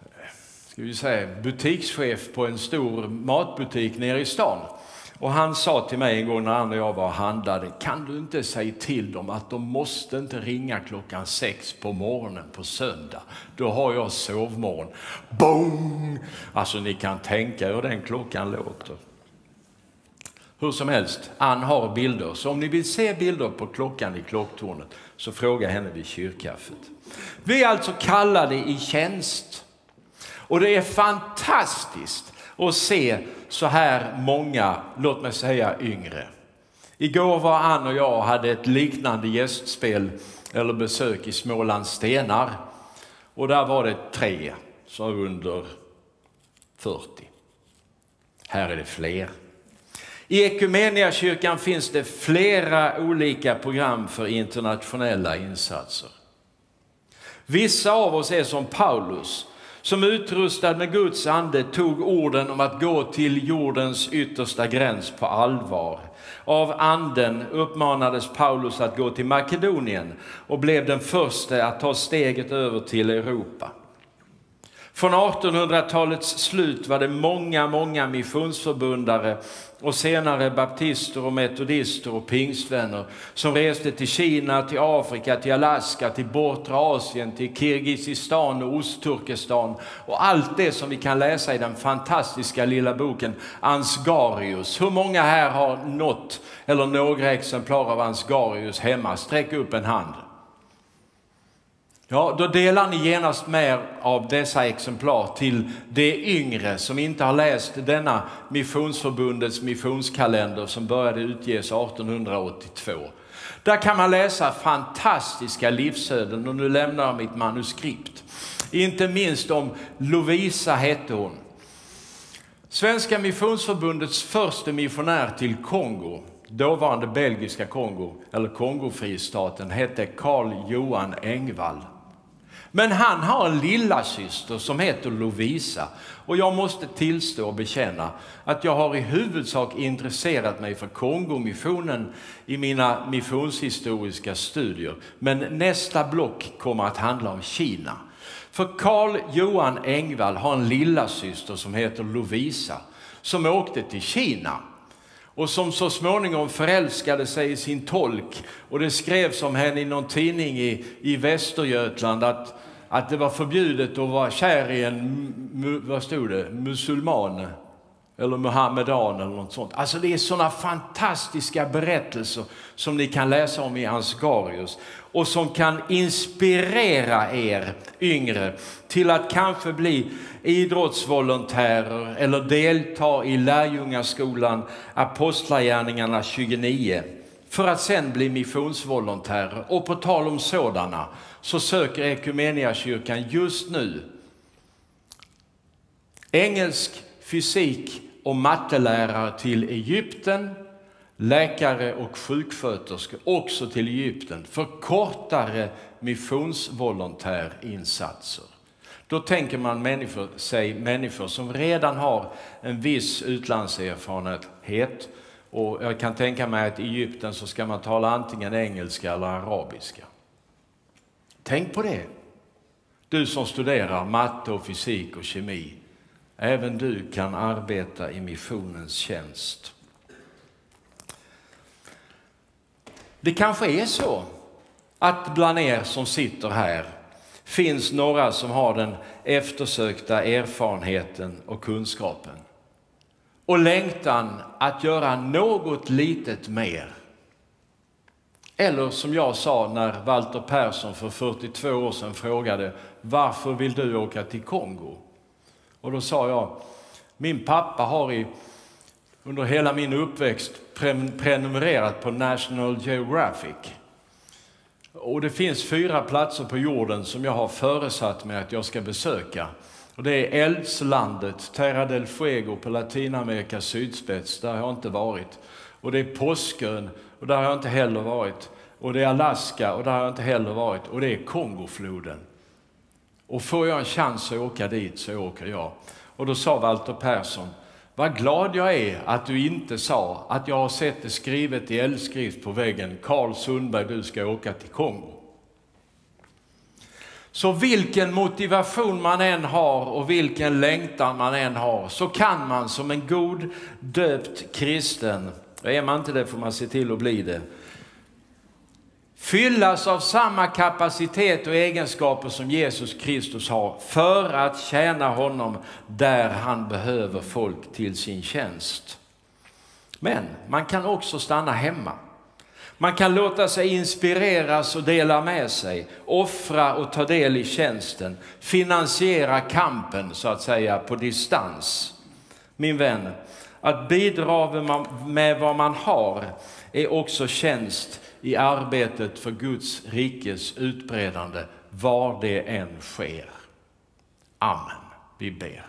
butikschef på en stor matbutik nere i stan. Och han sa till mig en gång när han och jag var och handlade: kan du inte säga till dem att de måste inte ringa 6 på morgonen på söndag? Då har jag sovmorgon. Boom! Alltså ni kan tänka hur den klockan låter. Hur som helst, Ann har bilder. Så om ni vill se bilder på klockan i klocktornet så fråga henne vid kyrkkaffet. Vi är alltså kallade i tjänst. Och det är fantastiskt att se så här många, låt mig säga yngre. Igår var Ann och jag hade ett liknande gästspel eller besök i Smålands Stenar. Och där var det 3 som var under 40. Här är det fler. I Ekumeniakyrkan finns det flera olika program för internationella insatser. Vissa av oss är som Paulus, som utrustad med Guds ande tog orden om att gå till jordens yttersta gräns på allvar. Av anden uppmanades Paulus att gå till Makedonien och blev den första att ta steget över till Europa. Från 1800-talets slut var det många missionsförbundare och senare baptister och metodister och pingstvänner som reste till Kina, till Afrika, till Alaska, till bortre Asien, till Kirgizistan och Ostturkestan och allt det som vi kan läsa i den fantastiska lilla boken Ansgarius. Hur många här har något eller några exemplar av Ansgarius hemma? Sträck upp en hand. Ja, då delar ni genast mer av dessa exemplar till de yngre som inte har läst denna missionsförbundets missionskalender som började utges 1882. Där kan man läsa fantastiska livsöden och nu lämnar jag mitt manuskript. Inte minst om Lovisa hette hon. Svenska missionsförbundets första missionär till Kongo, dåvarande belgiska Kongo eller Kongofristaten, hette Carl Johan Engvall. Men han har en lilla syster som heter Lovisa och jag måste tillstå och bekänna att jag har i huvudsak intresserat mig för Kongomissionen i mina missionshistoriska studier. Men nästa block kommer att handla om Kina. För Carl Johan Engvall har en lilla syster som heter Lovisa som åkte till Kina. Och som så småningom förälskade sig i sin tolk. Och det skrevs om henne i någon tidning i Västergötland att det var förbjudet att vara kär i en, vad stod det, musulman. eller Muhammedan eller något sånt. Alltså det är sådana fantastiska berättelser som ni kan läsa om i Ansgarius och som kan inspirera er yngre till att kanske bli idrottsvolontärer eller delta i lärjungaskolan Apostlagärningarna 29 för att sen bli missionsvolontärer. Och på tal om sådana så söker Ekumeniakyrkan just nu engelsk, fysik och mattelärare till Egypten, läkare och sjuksköterskor också till Egypten för kortare missionsvolontärinsatser. Då tänker man människor som redan har en viss utlandserfarenhet, och jag kan tänka mig att i Egypten så ska man tala antingen engelska eller arabiska. Tänk på det. Du som studerar matte och fysik och kemi, även du kan arbeta i missionens tjänst. Det kanske är så att bland er som sitter här finns några som har den eftersökta erfarenheten och kunskapen och längtan att göra något litet mer. Eller som jag sa när Walter Persson för 42 år sedan frågade: varför vill du åka till Kongo? Och då sa jag: min pappa har under hela min uppväxt prenumererat på National Geographic. Och det finns 4 platser på jorden som jag har föresatt mig att jag ska besöka. Och det är Eldslandet, Terra del Fuego på Latinamerikas sydspets, där har jag inte varit. Och det är Påskön, och där har jag inte heller varit. Och det är Alaska, och där har jag inte heller varit. Och det är Kongofloden. Och får jag en chans att åka dit så åker jag. Och då sa Walter Persson: vad glad jag är att du inte sa att jag har sett det skrivet i eldskrift på väggen: Carl Sundberg, du ska åka till Kongo. Så vilken motivation man än har och vilken längtan man än har, så kan man som en god döpt kristen, och är man inte det får man se till att bli det, fyllas av samma kapacitet och egenskaper som Jesus Kristus har för att tjäna honom där han behöver folk till sin tjänst. Men man kan också stanna hemma. Man kan låta sig inspireras och dela med sig, offra och ta del i tjänsten, finansiera kampen så att säga på distans. Min vän, att bidra med vad man har är också tjänst i arbetet för Guds rikes utbredande, var det än sker. Amen. Vi ber.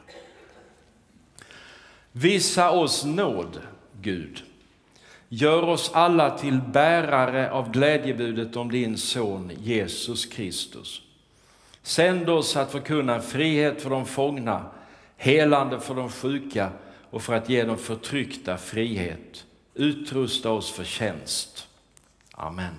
Visa oss nåd, Gud. Gör oss alla till bärare av glädjebudet om din son Jesus Kristus. Sänd oss att förkunna frihet för de fångna, helande för de sjuka och för att ge de förtryckta frihet. Utrusta oss för tjänst. Amen.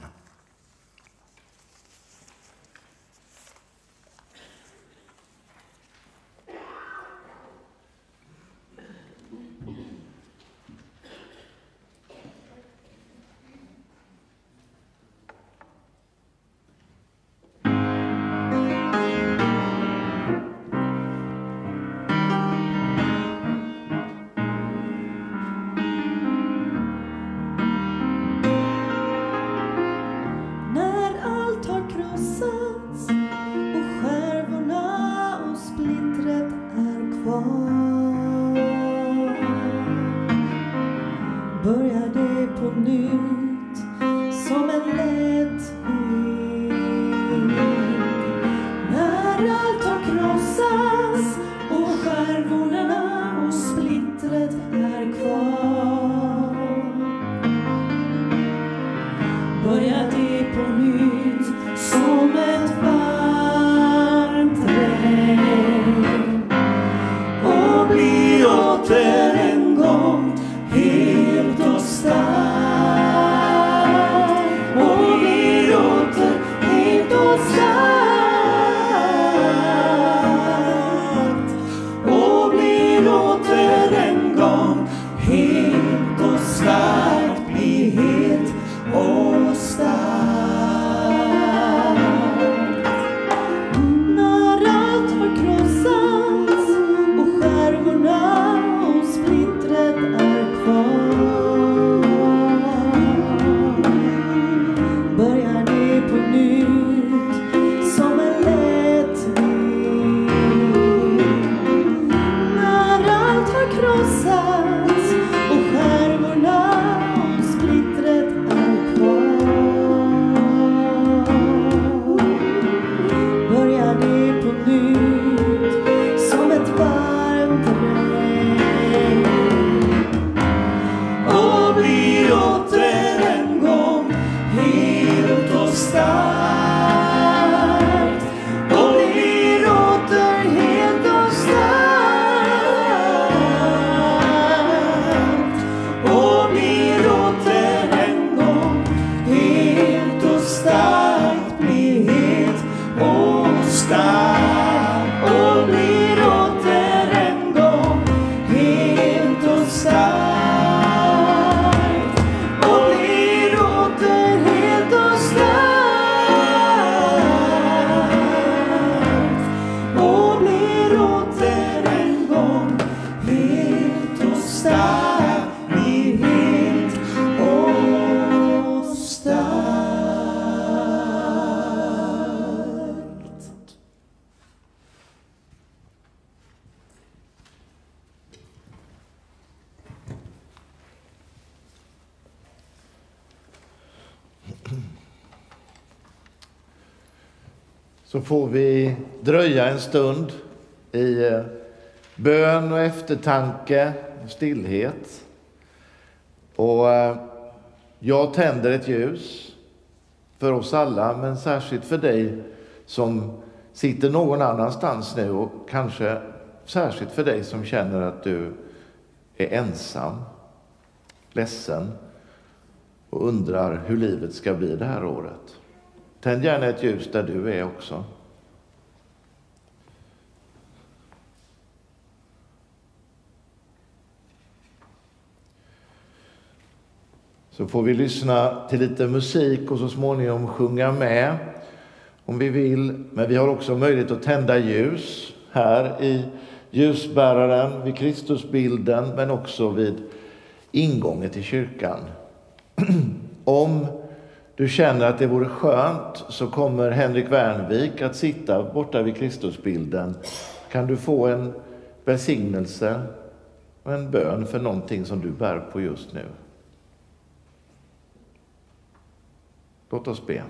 så får vi dröja en stund i bön och eftertanke och stillhet. Och jag tänder ett ljus för oss alla, men särskilt för dig som sitter någon annanstans nu, och kanske särskilt för dig som känner att du är ensam, ledsen och undrar hur livet ska bli det här året. Tänd gärna ett ljus där du är också. Så får vi lyssna till lite musik och så småningom sjunga med om vi vill. Men vi har också möjlighet att tända ljus här i ljusbäraren, vid Kristusbilden, men också vid ingången till kyrkan. Om du känner att det vore skönt så kommer Henrik Wernvik att sitta borta vid Kristusbilden. Kan du få en välsignelse och en bön för någonting som du bär på just nu? Låt oss be.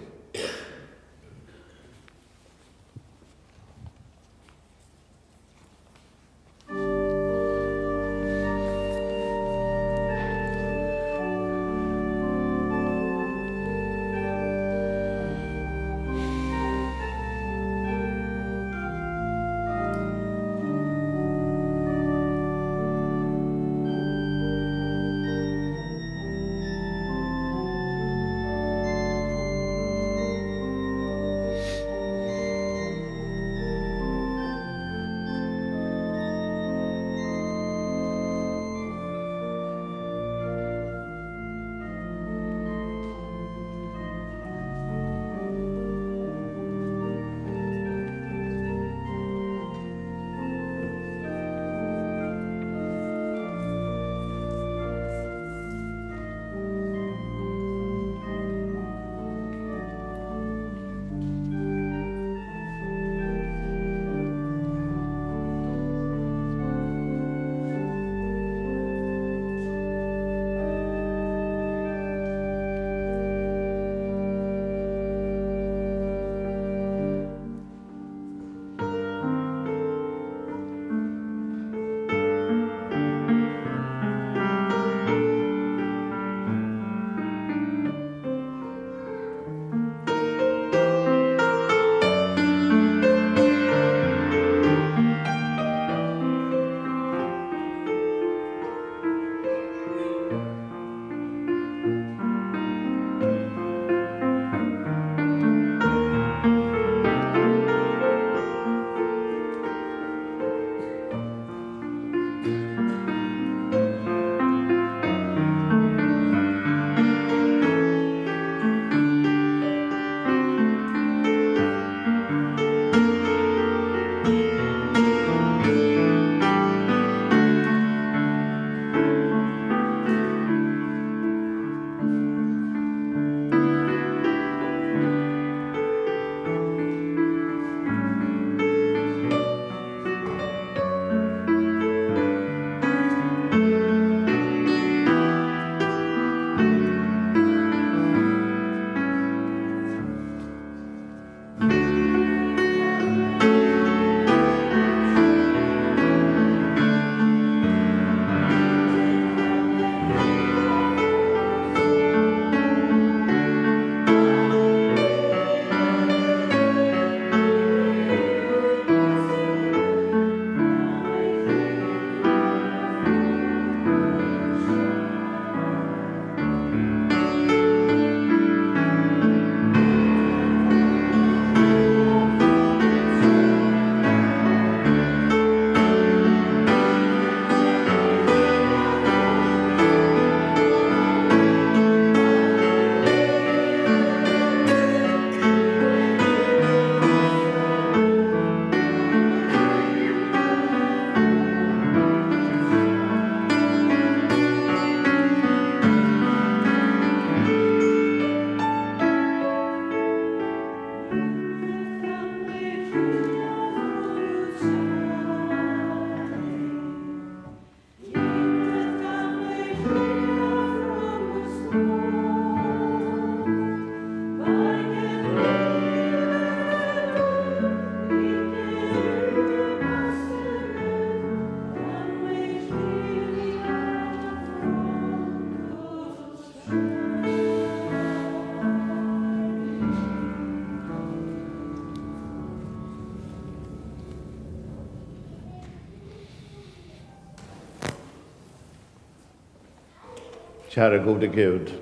Käre gode Gud,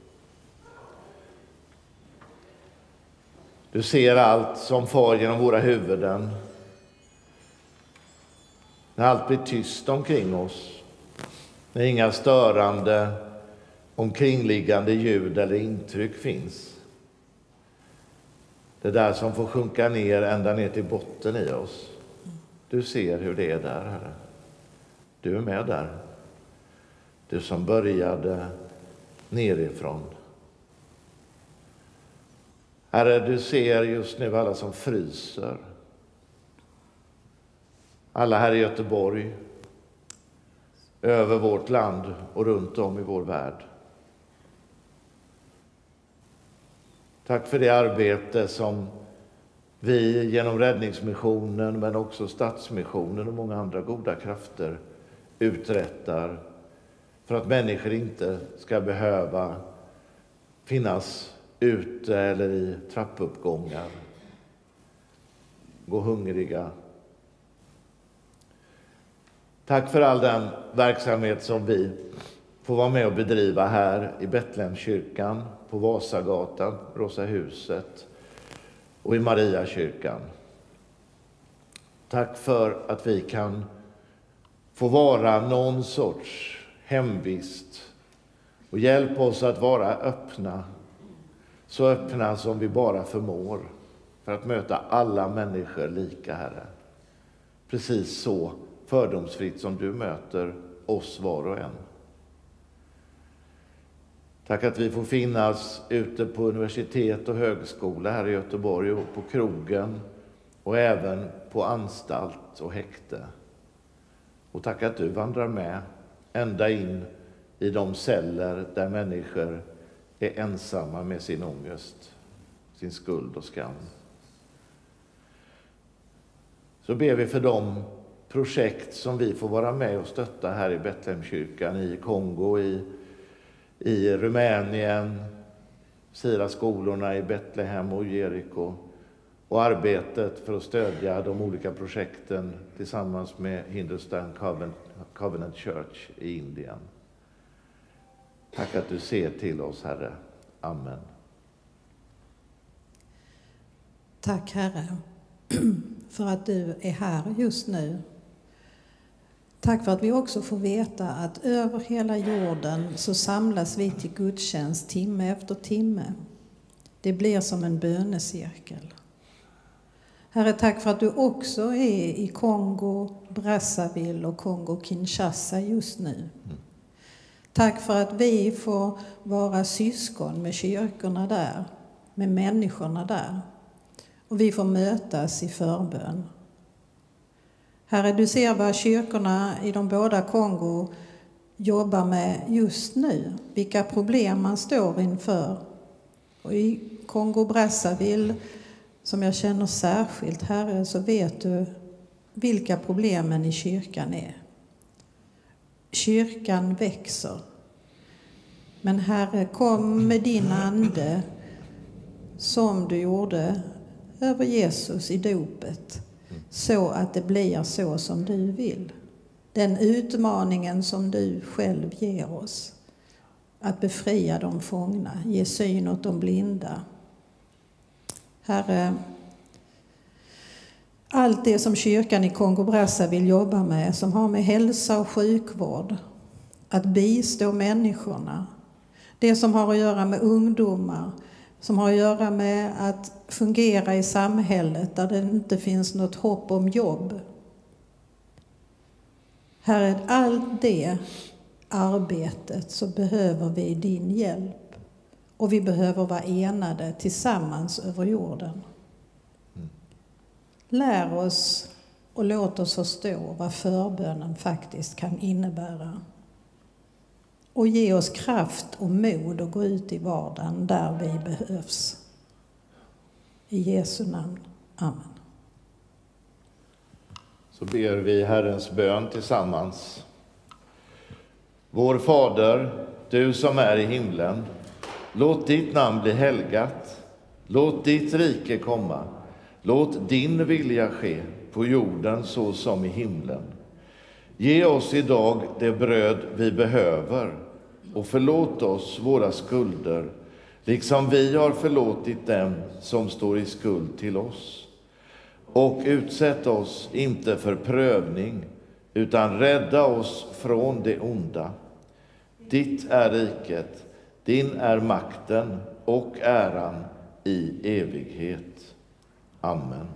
du ser allt som far genom våra huvuden. När allt blir tyst omkring oss, när inga störande omkringliggande ljud eller intryck finns. Det där som får sjunka ner ända ner till botten i oss. Du ser hur det är där, Herre. Du är med där. Du som började nerifrån. Herre, du ser just nu alla som fryser. Alla här i Göteborg, över vårt land och runt om i vår värld. Tack för det arbete som vi genom Räddningsmissionen men också Stadsmissionen och många andra goda krafter uträttar för att människor inte ska behöva finnas ute eller i trappuppgångar, gå hungriga. Tack för all den verksamhet som vi får vara med och bedriva här i Betlehemskyrkan, på Vasagatan, Rosahuset och i Mariakyrkan. Tack för att vi kan få vara någon sorts hemvist och hjälp oss att vara öppna, så öppna som vi bara förmår för att möta alla människor lika, Herre. Precis så fördomsfritt som du möter oss var och en. Tack att vi får finnas ute på universitet och högskola här i Göteborg och på krogen och även på anstalt och häkte. Och tack att du vandrar med ända in i de celler där människor är ensamma med sin ångest, sin skuld och skam. Så ber vi för de projekt som vi får vara med och stötta här i Betlehemskyrkan, i Kongo, i Rumänien, Sira-skolorna i Betlehem och Jeriko, och arbetet för att stödja de olika projekten tillsammans med Hindustan Covenant Church i Indien. Tack att du ser till oss, Herre. Amen. Tack, Herre, för att du är här just nu. Tack för att vi också får veta att över hela jorden så samlas vi till gudstjänst timme efter timme. Det blir som en bönecirkel. Herre, tack för att du också är i Kongo, Brazzaville och Kongo-Kinshasa just nu. Tack för att vi får vara syskon med kyrkorna där, med människorna där. Och vi får mötas i förbön. Herre, du ser vad kyrkorna i de båda Kongo jobbar med just nu. Vilka problem man står inför. Och i Kongo-Brazzaville, som jag känner särskilt, Herre, så vet du vilka problemen i kyrkan är. Kyrkan växer. Men Herre, kom med din ande som du gjorde över Jesus i dopet. Så att det blir så som du vill. Den utmaningen som du själv ger oss. Att befria de fångna, ge syn åt de blinda. Herre, allt det som kyrkan i Kongo-Brazzaville vill jobba med, som har med hälsa och sjukvård, att bistå människorna. Det som har att göra med ungdomar, som har att göra med att fungera i samhället där det inte finns något hopp om jobb. Herre, allt det arbetet så behöver vi din hjälp. Och vi behöver vara enade tillsammans över jorden. Lär oss och låt oss förstå vad förbönen faktiskt kan innebära. Och ge oss kraft och mod att gå ut i vardagen där vi behövs. I Jesu namn. Amen. Så ber vi Herrens bön tillsammans. Vår Fader, du som är i himlen, låt ditt namn bli helgat. Låt ditt rike komma. Låt din vilja ske på jorden så som i himlen. Ge oss idag det bröd vi behöver och förlåt oss våra skulder, liksom vi har förlåtit dem som står i skuld till oss. Och utsätt oss inte för prövning, utan rädda oss från det onda. Ditt är riket, din är makten och äran i evighet. Amen.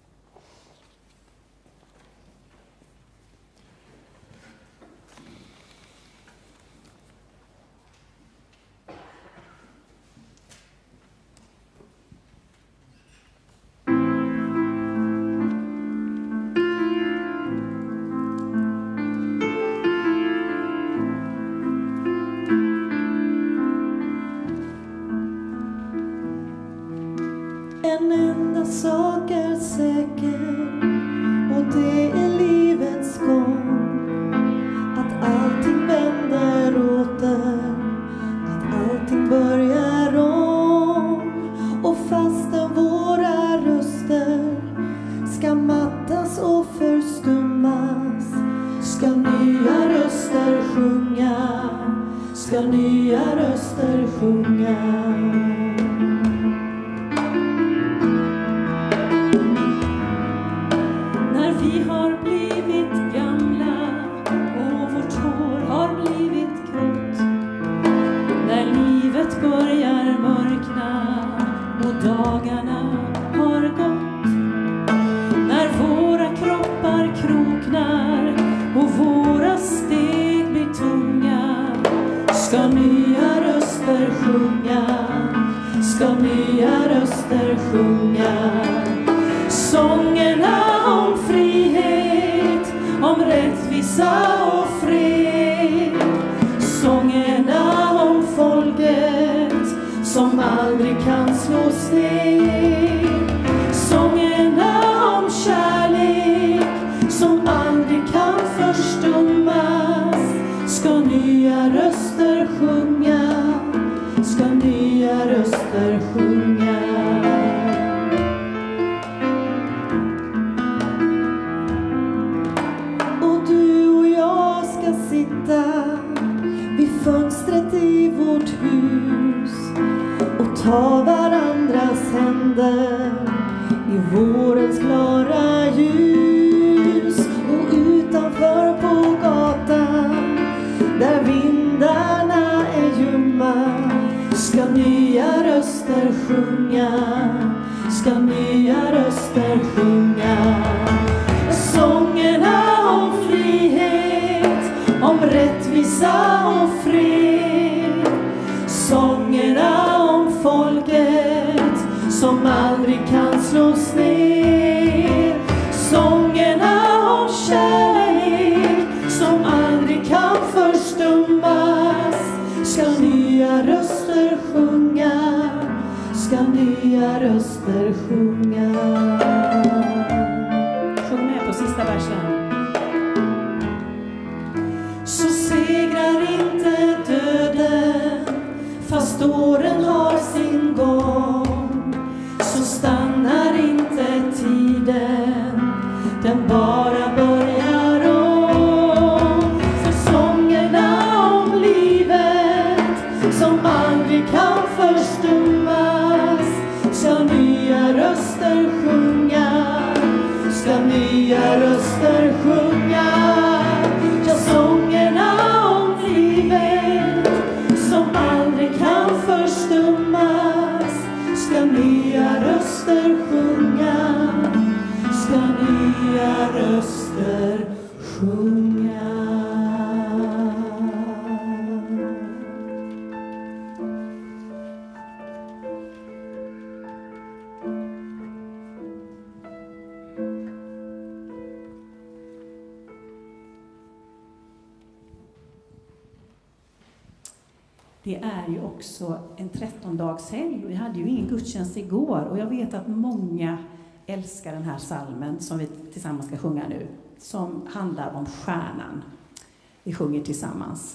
En enda sak är säker, och det är livets gång. Att allting vänder åter, att allting börjar om. Och fastän våra röster ska mattas och förstummas, ska nya röster sjunga, ska nya röster sjunga. Vi har blivit gamla och vårt hår har blivit grått. När livet börjar mörkna och dagarna har gått. När våra kroppar kroknar och våra steg blir tunga, ska nya röster sjunga, ska nya röster sjunga. Sångerna om frihet, om rättvisa och fred. Sångerna om folket som aldrig kan slås ner. Sångerna om kärlek som aldrig kan förstummas. Ska nya röster sjunga, ska nya röster sjunga. Vid fönstret i vårt hus och ta varandras händer i vårens klara ljus. Och utanför på gatan där vindarna är ljumma, ska nya röster sjunga, ska nya röster sjunga. Sångerna om frihet, om rättvisa och fred. Sångerna om folket som aldrig kan slås ner. Sångerna om kärlek som aldrig kan förstummas. Ska nya röster sjunga, ska nya röster sjunga. Sjung med på sista versen. Så segrar inte döden, fast åren har sin gång. Så stannar inte tiden, den bara börjar om. För sångerna om livet som aldrig kan förstummas, ska nya röster sjunga, ska nya röster sjunga. Ja, sångerna om livet som aldrig kan förstummas, ska nya röster sjunga, ska nya röster sjunga. Det är ju också en 13-dagshelg och vi hade ju ingen gudstjänst igår. Och jag vet att många älskar den här psalmen som vi tillsammans ska sjunga nu. Som handlar om stjärnan. Vi sjunger tillsammans.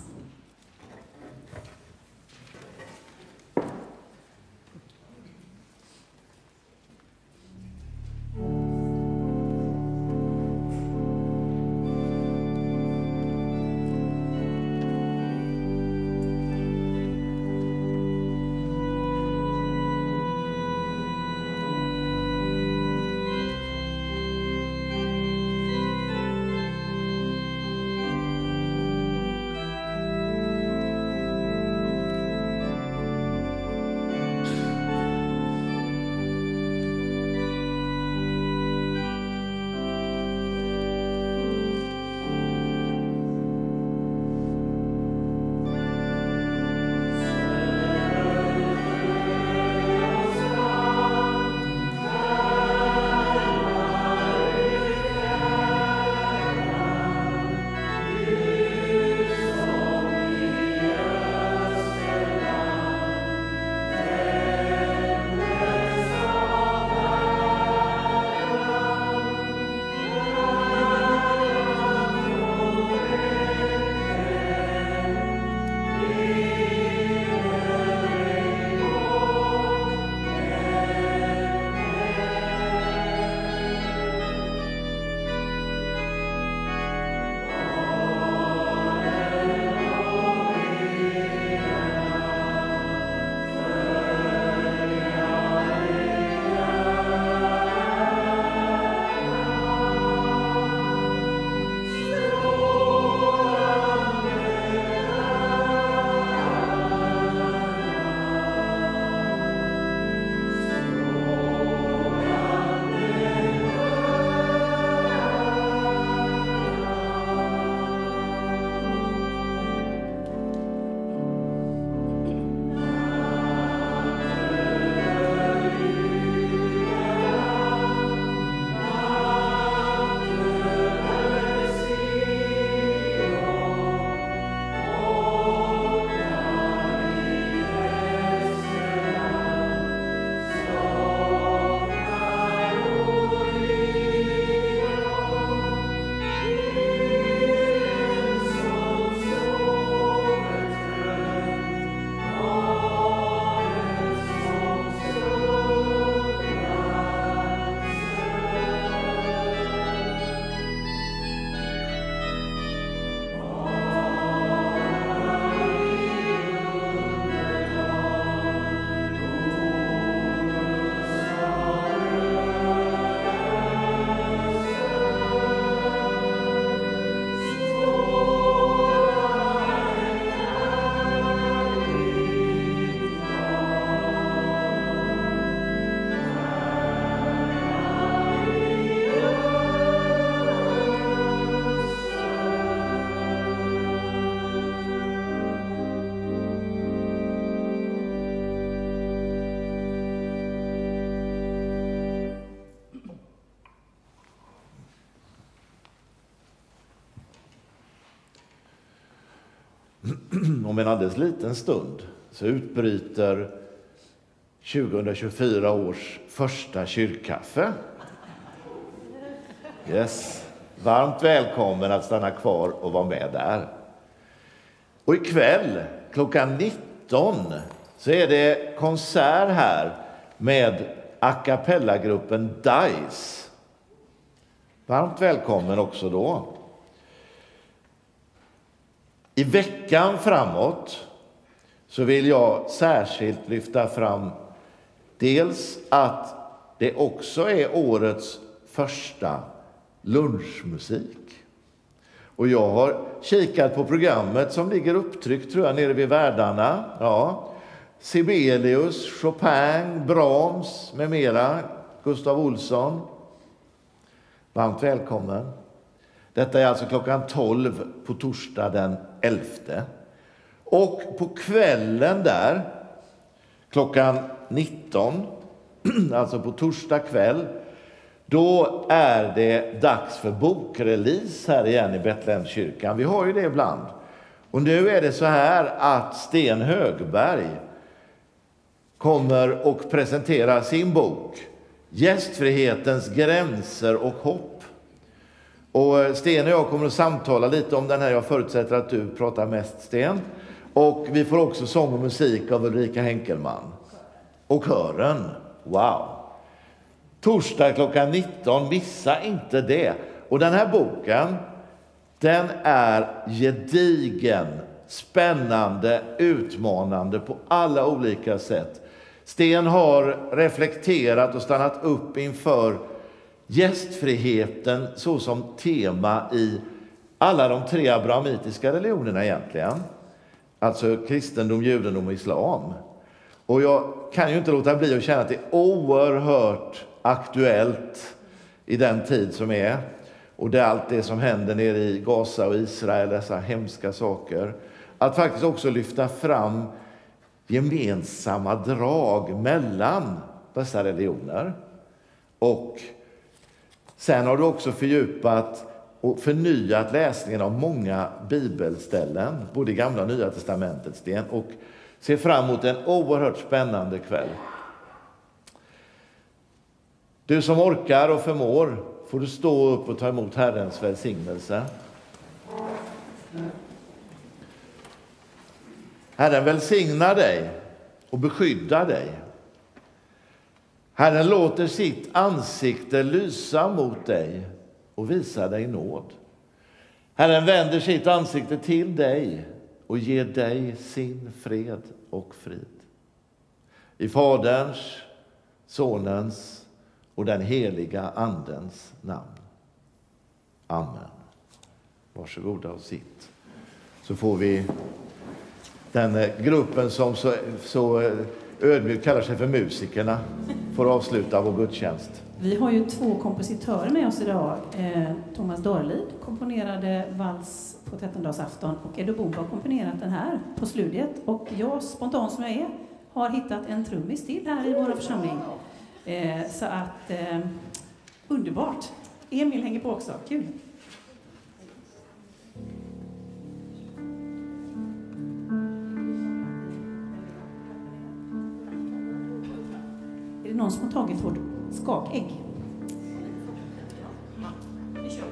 om en alldeles liten stund så utbryter 2024 års första kyrkkaffe. Yes. Varmt välkommen att stanna kvar och vara med där. Och ikväll klockan 19 så är det konsert här med a cappella-gruppen Dice. Varmt välkommen också då. I veckan framåt så vill jag särskilt lyfta fram dels att det också är årets första lunchmusik. Och jag har kikat på programmet som ligger upptryckt tror jag nere vid värdarna. Ja. Sibelius, Chopin, Brahms med mera, Gustav Olsson. Varmt välkommen. Detta är alltså klockan 12 på torsdag den 11. Och på kvällen där, klockan 19, alltså på torsdag kväll, då är det dags för bokrelease här igen i Betlehemskyrkan. Vi har ju det ibland. Och nu är det så här att Sten Högberg kommer och presenterar sin bok Gästfrihetens gränser och hopp. Och Sten och jag kommer att samtala lite om den här. Jag förutsätter att du pratar mest, Sten. Och vi får också sång och musik av Ulrika Henkelman. Och kören. Wow! Torsdag klockan 19, missa inte det. Och den här boken, den är gedigen, spännande, utmanande på alla olika sätt. Sten har reflekterat och stannat upp inför gästfriheten så som tema i alla de 3 abrahamitiska religionerna egentligen. Alltså kristendom, judendom och islam. Och jag kan ju inte låta bli att känna att det är oerhört aktuellt i den tid som är. Och det är allt det som händer nere i Gaza och Israel, dessa hemska saker. Att faktiskt också lyfta fram gemensamma drag mellan dessa religioner. Och sen har du också fördjupat och förnyat läsningen av många bibelställen, både i Gamla och Nya testamentet, Sten, och ser fram emot en oerhört spännande kväll. Du som orkar och förmår får du stå upp och ta emot Herrens välsignelse. Herren välsignar dig och beskyddar dig. Herren låter sitt ansikte lysa mot dig och visa dig nåd. Herren vänder sitt ansikte till dig och ger dig sin fred och frid. I Faderns, Sonens och den heliga Andens namn. Amen. Varsågoda och sitt. Så får vi den gruppen som så ödmjukt kallar sig för musikerna får avsluta vår gudstjänst. Vi har ju 2 kompositörer med oss idag. Thomas Dorlid komponerade Vals på 13-dagsafton och Edo Bomba har komponerat den här på Sludiet. Och jag, spontan som jag är, har hittat en trummis till här i vår församling. Så att, underbart. Emil hänger på också, kul. Är det någon som har tagit vårt skakägg? Vi kör.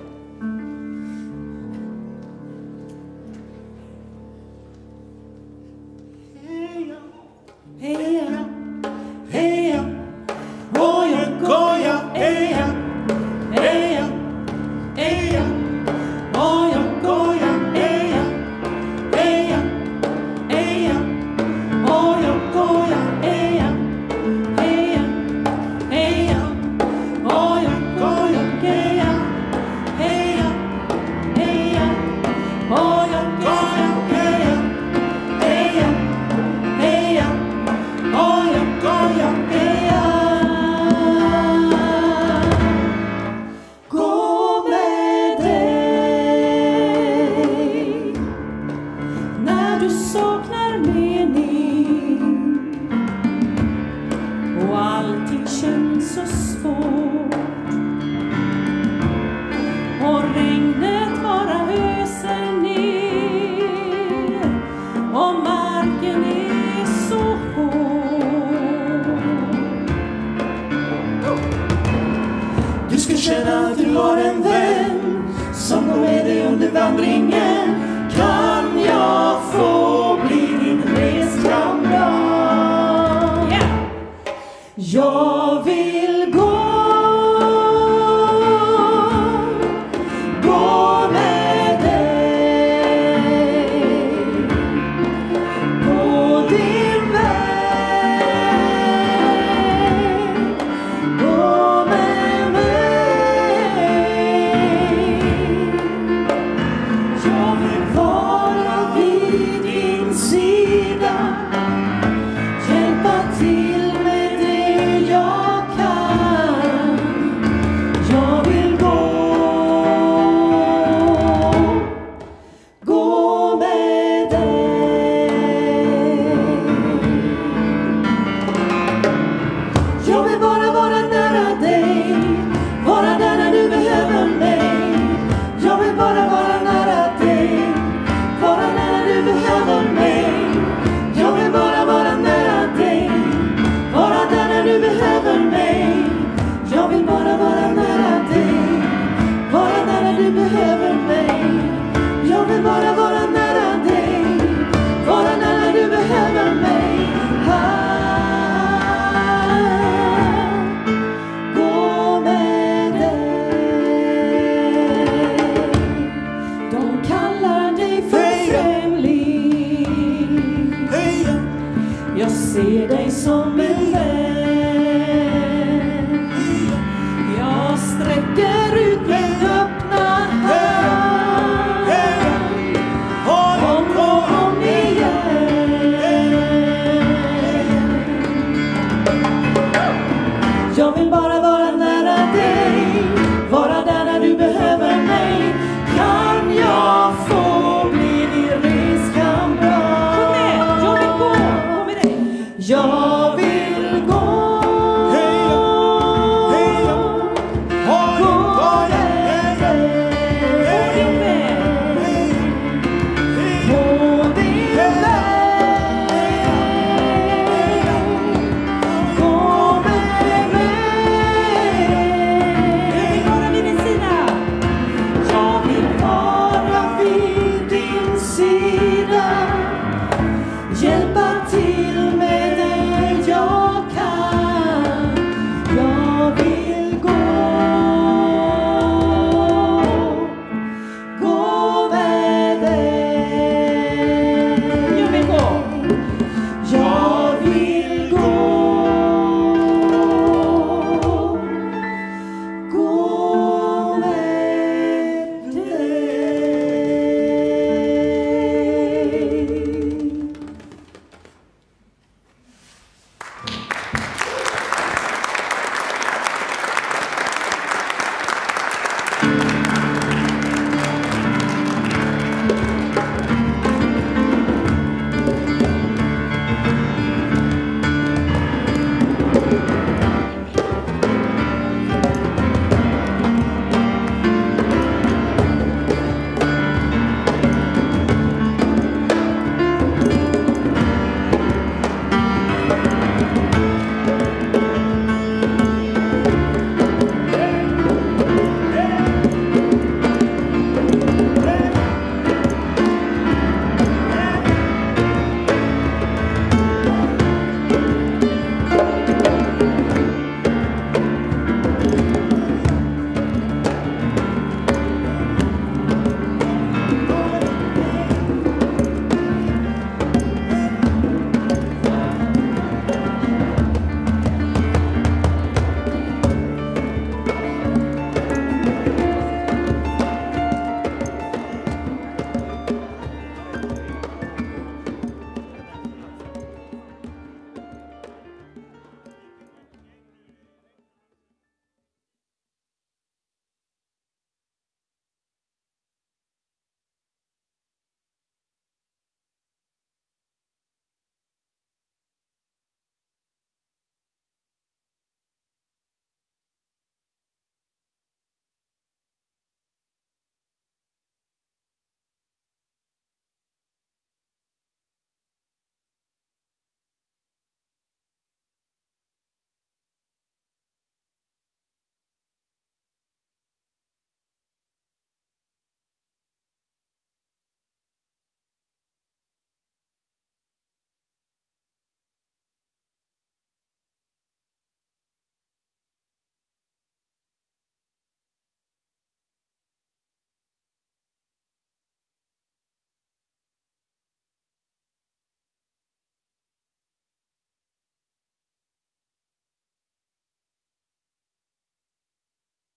Heja, heja, heja, goja, goja, heja, heja, heja, goja, goja, heja, heja, heja, goja, goja, heja, heja, heja, ska känna att du har en vän som går med dig under vandringen. Kan jag få bli din reskamrat? Jag vill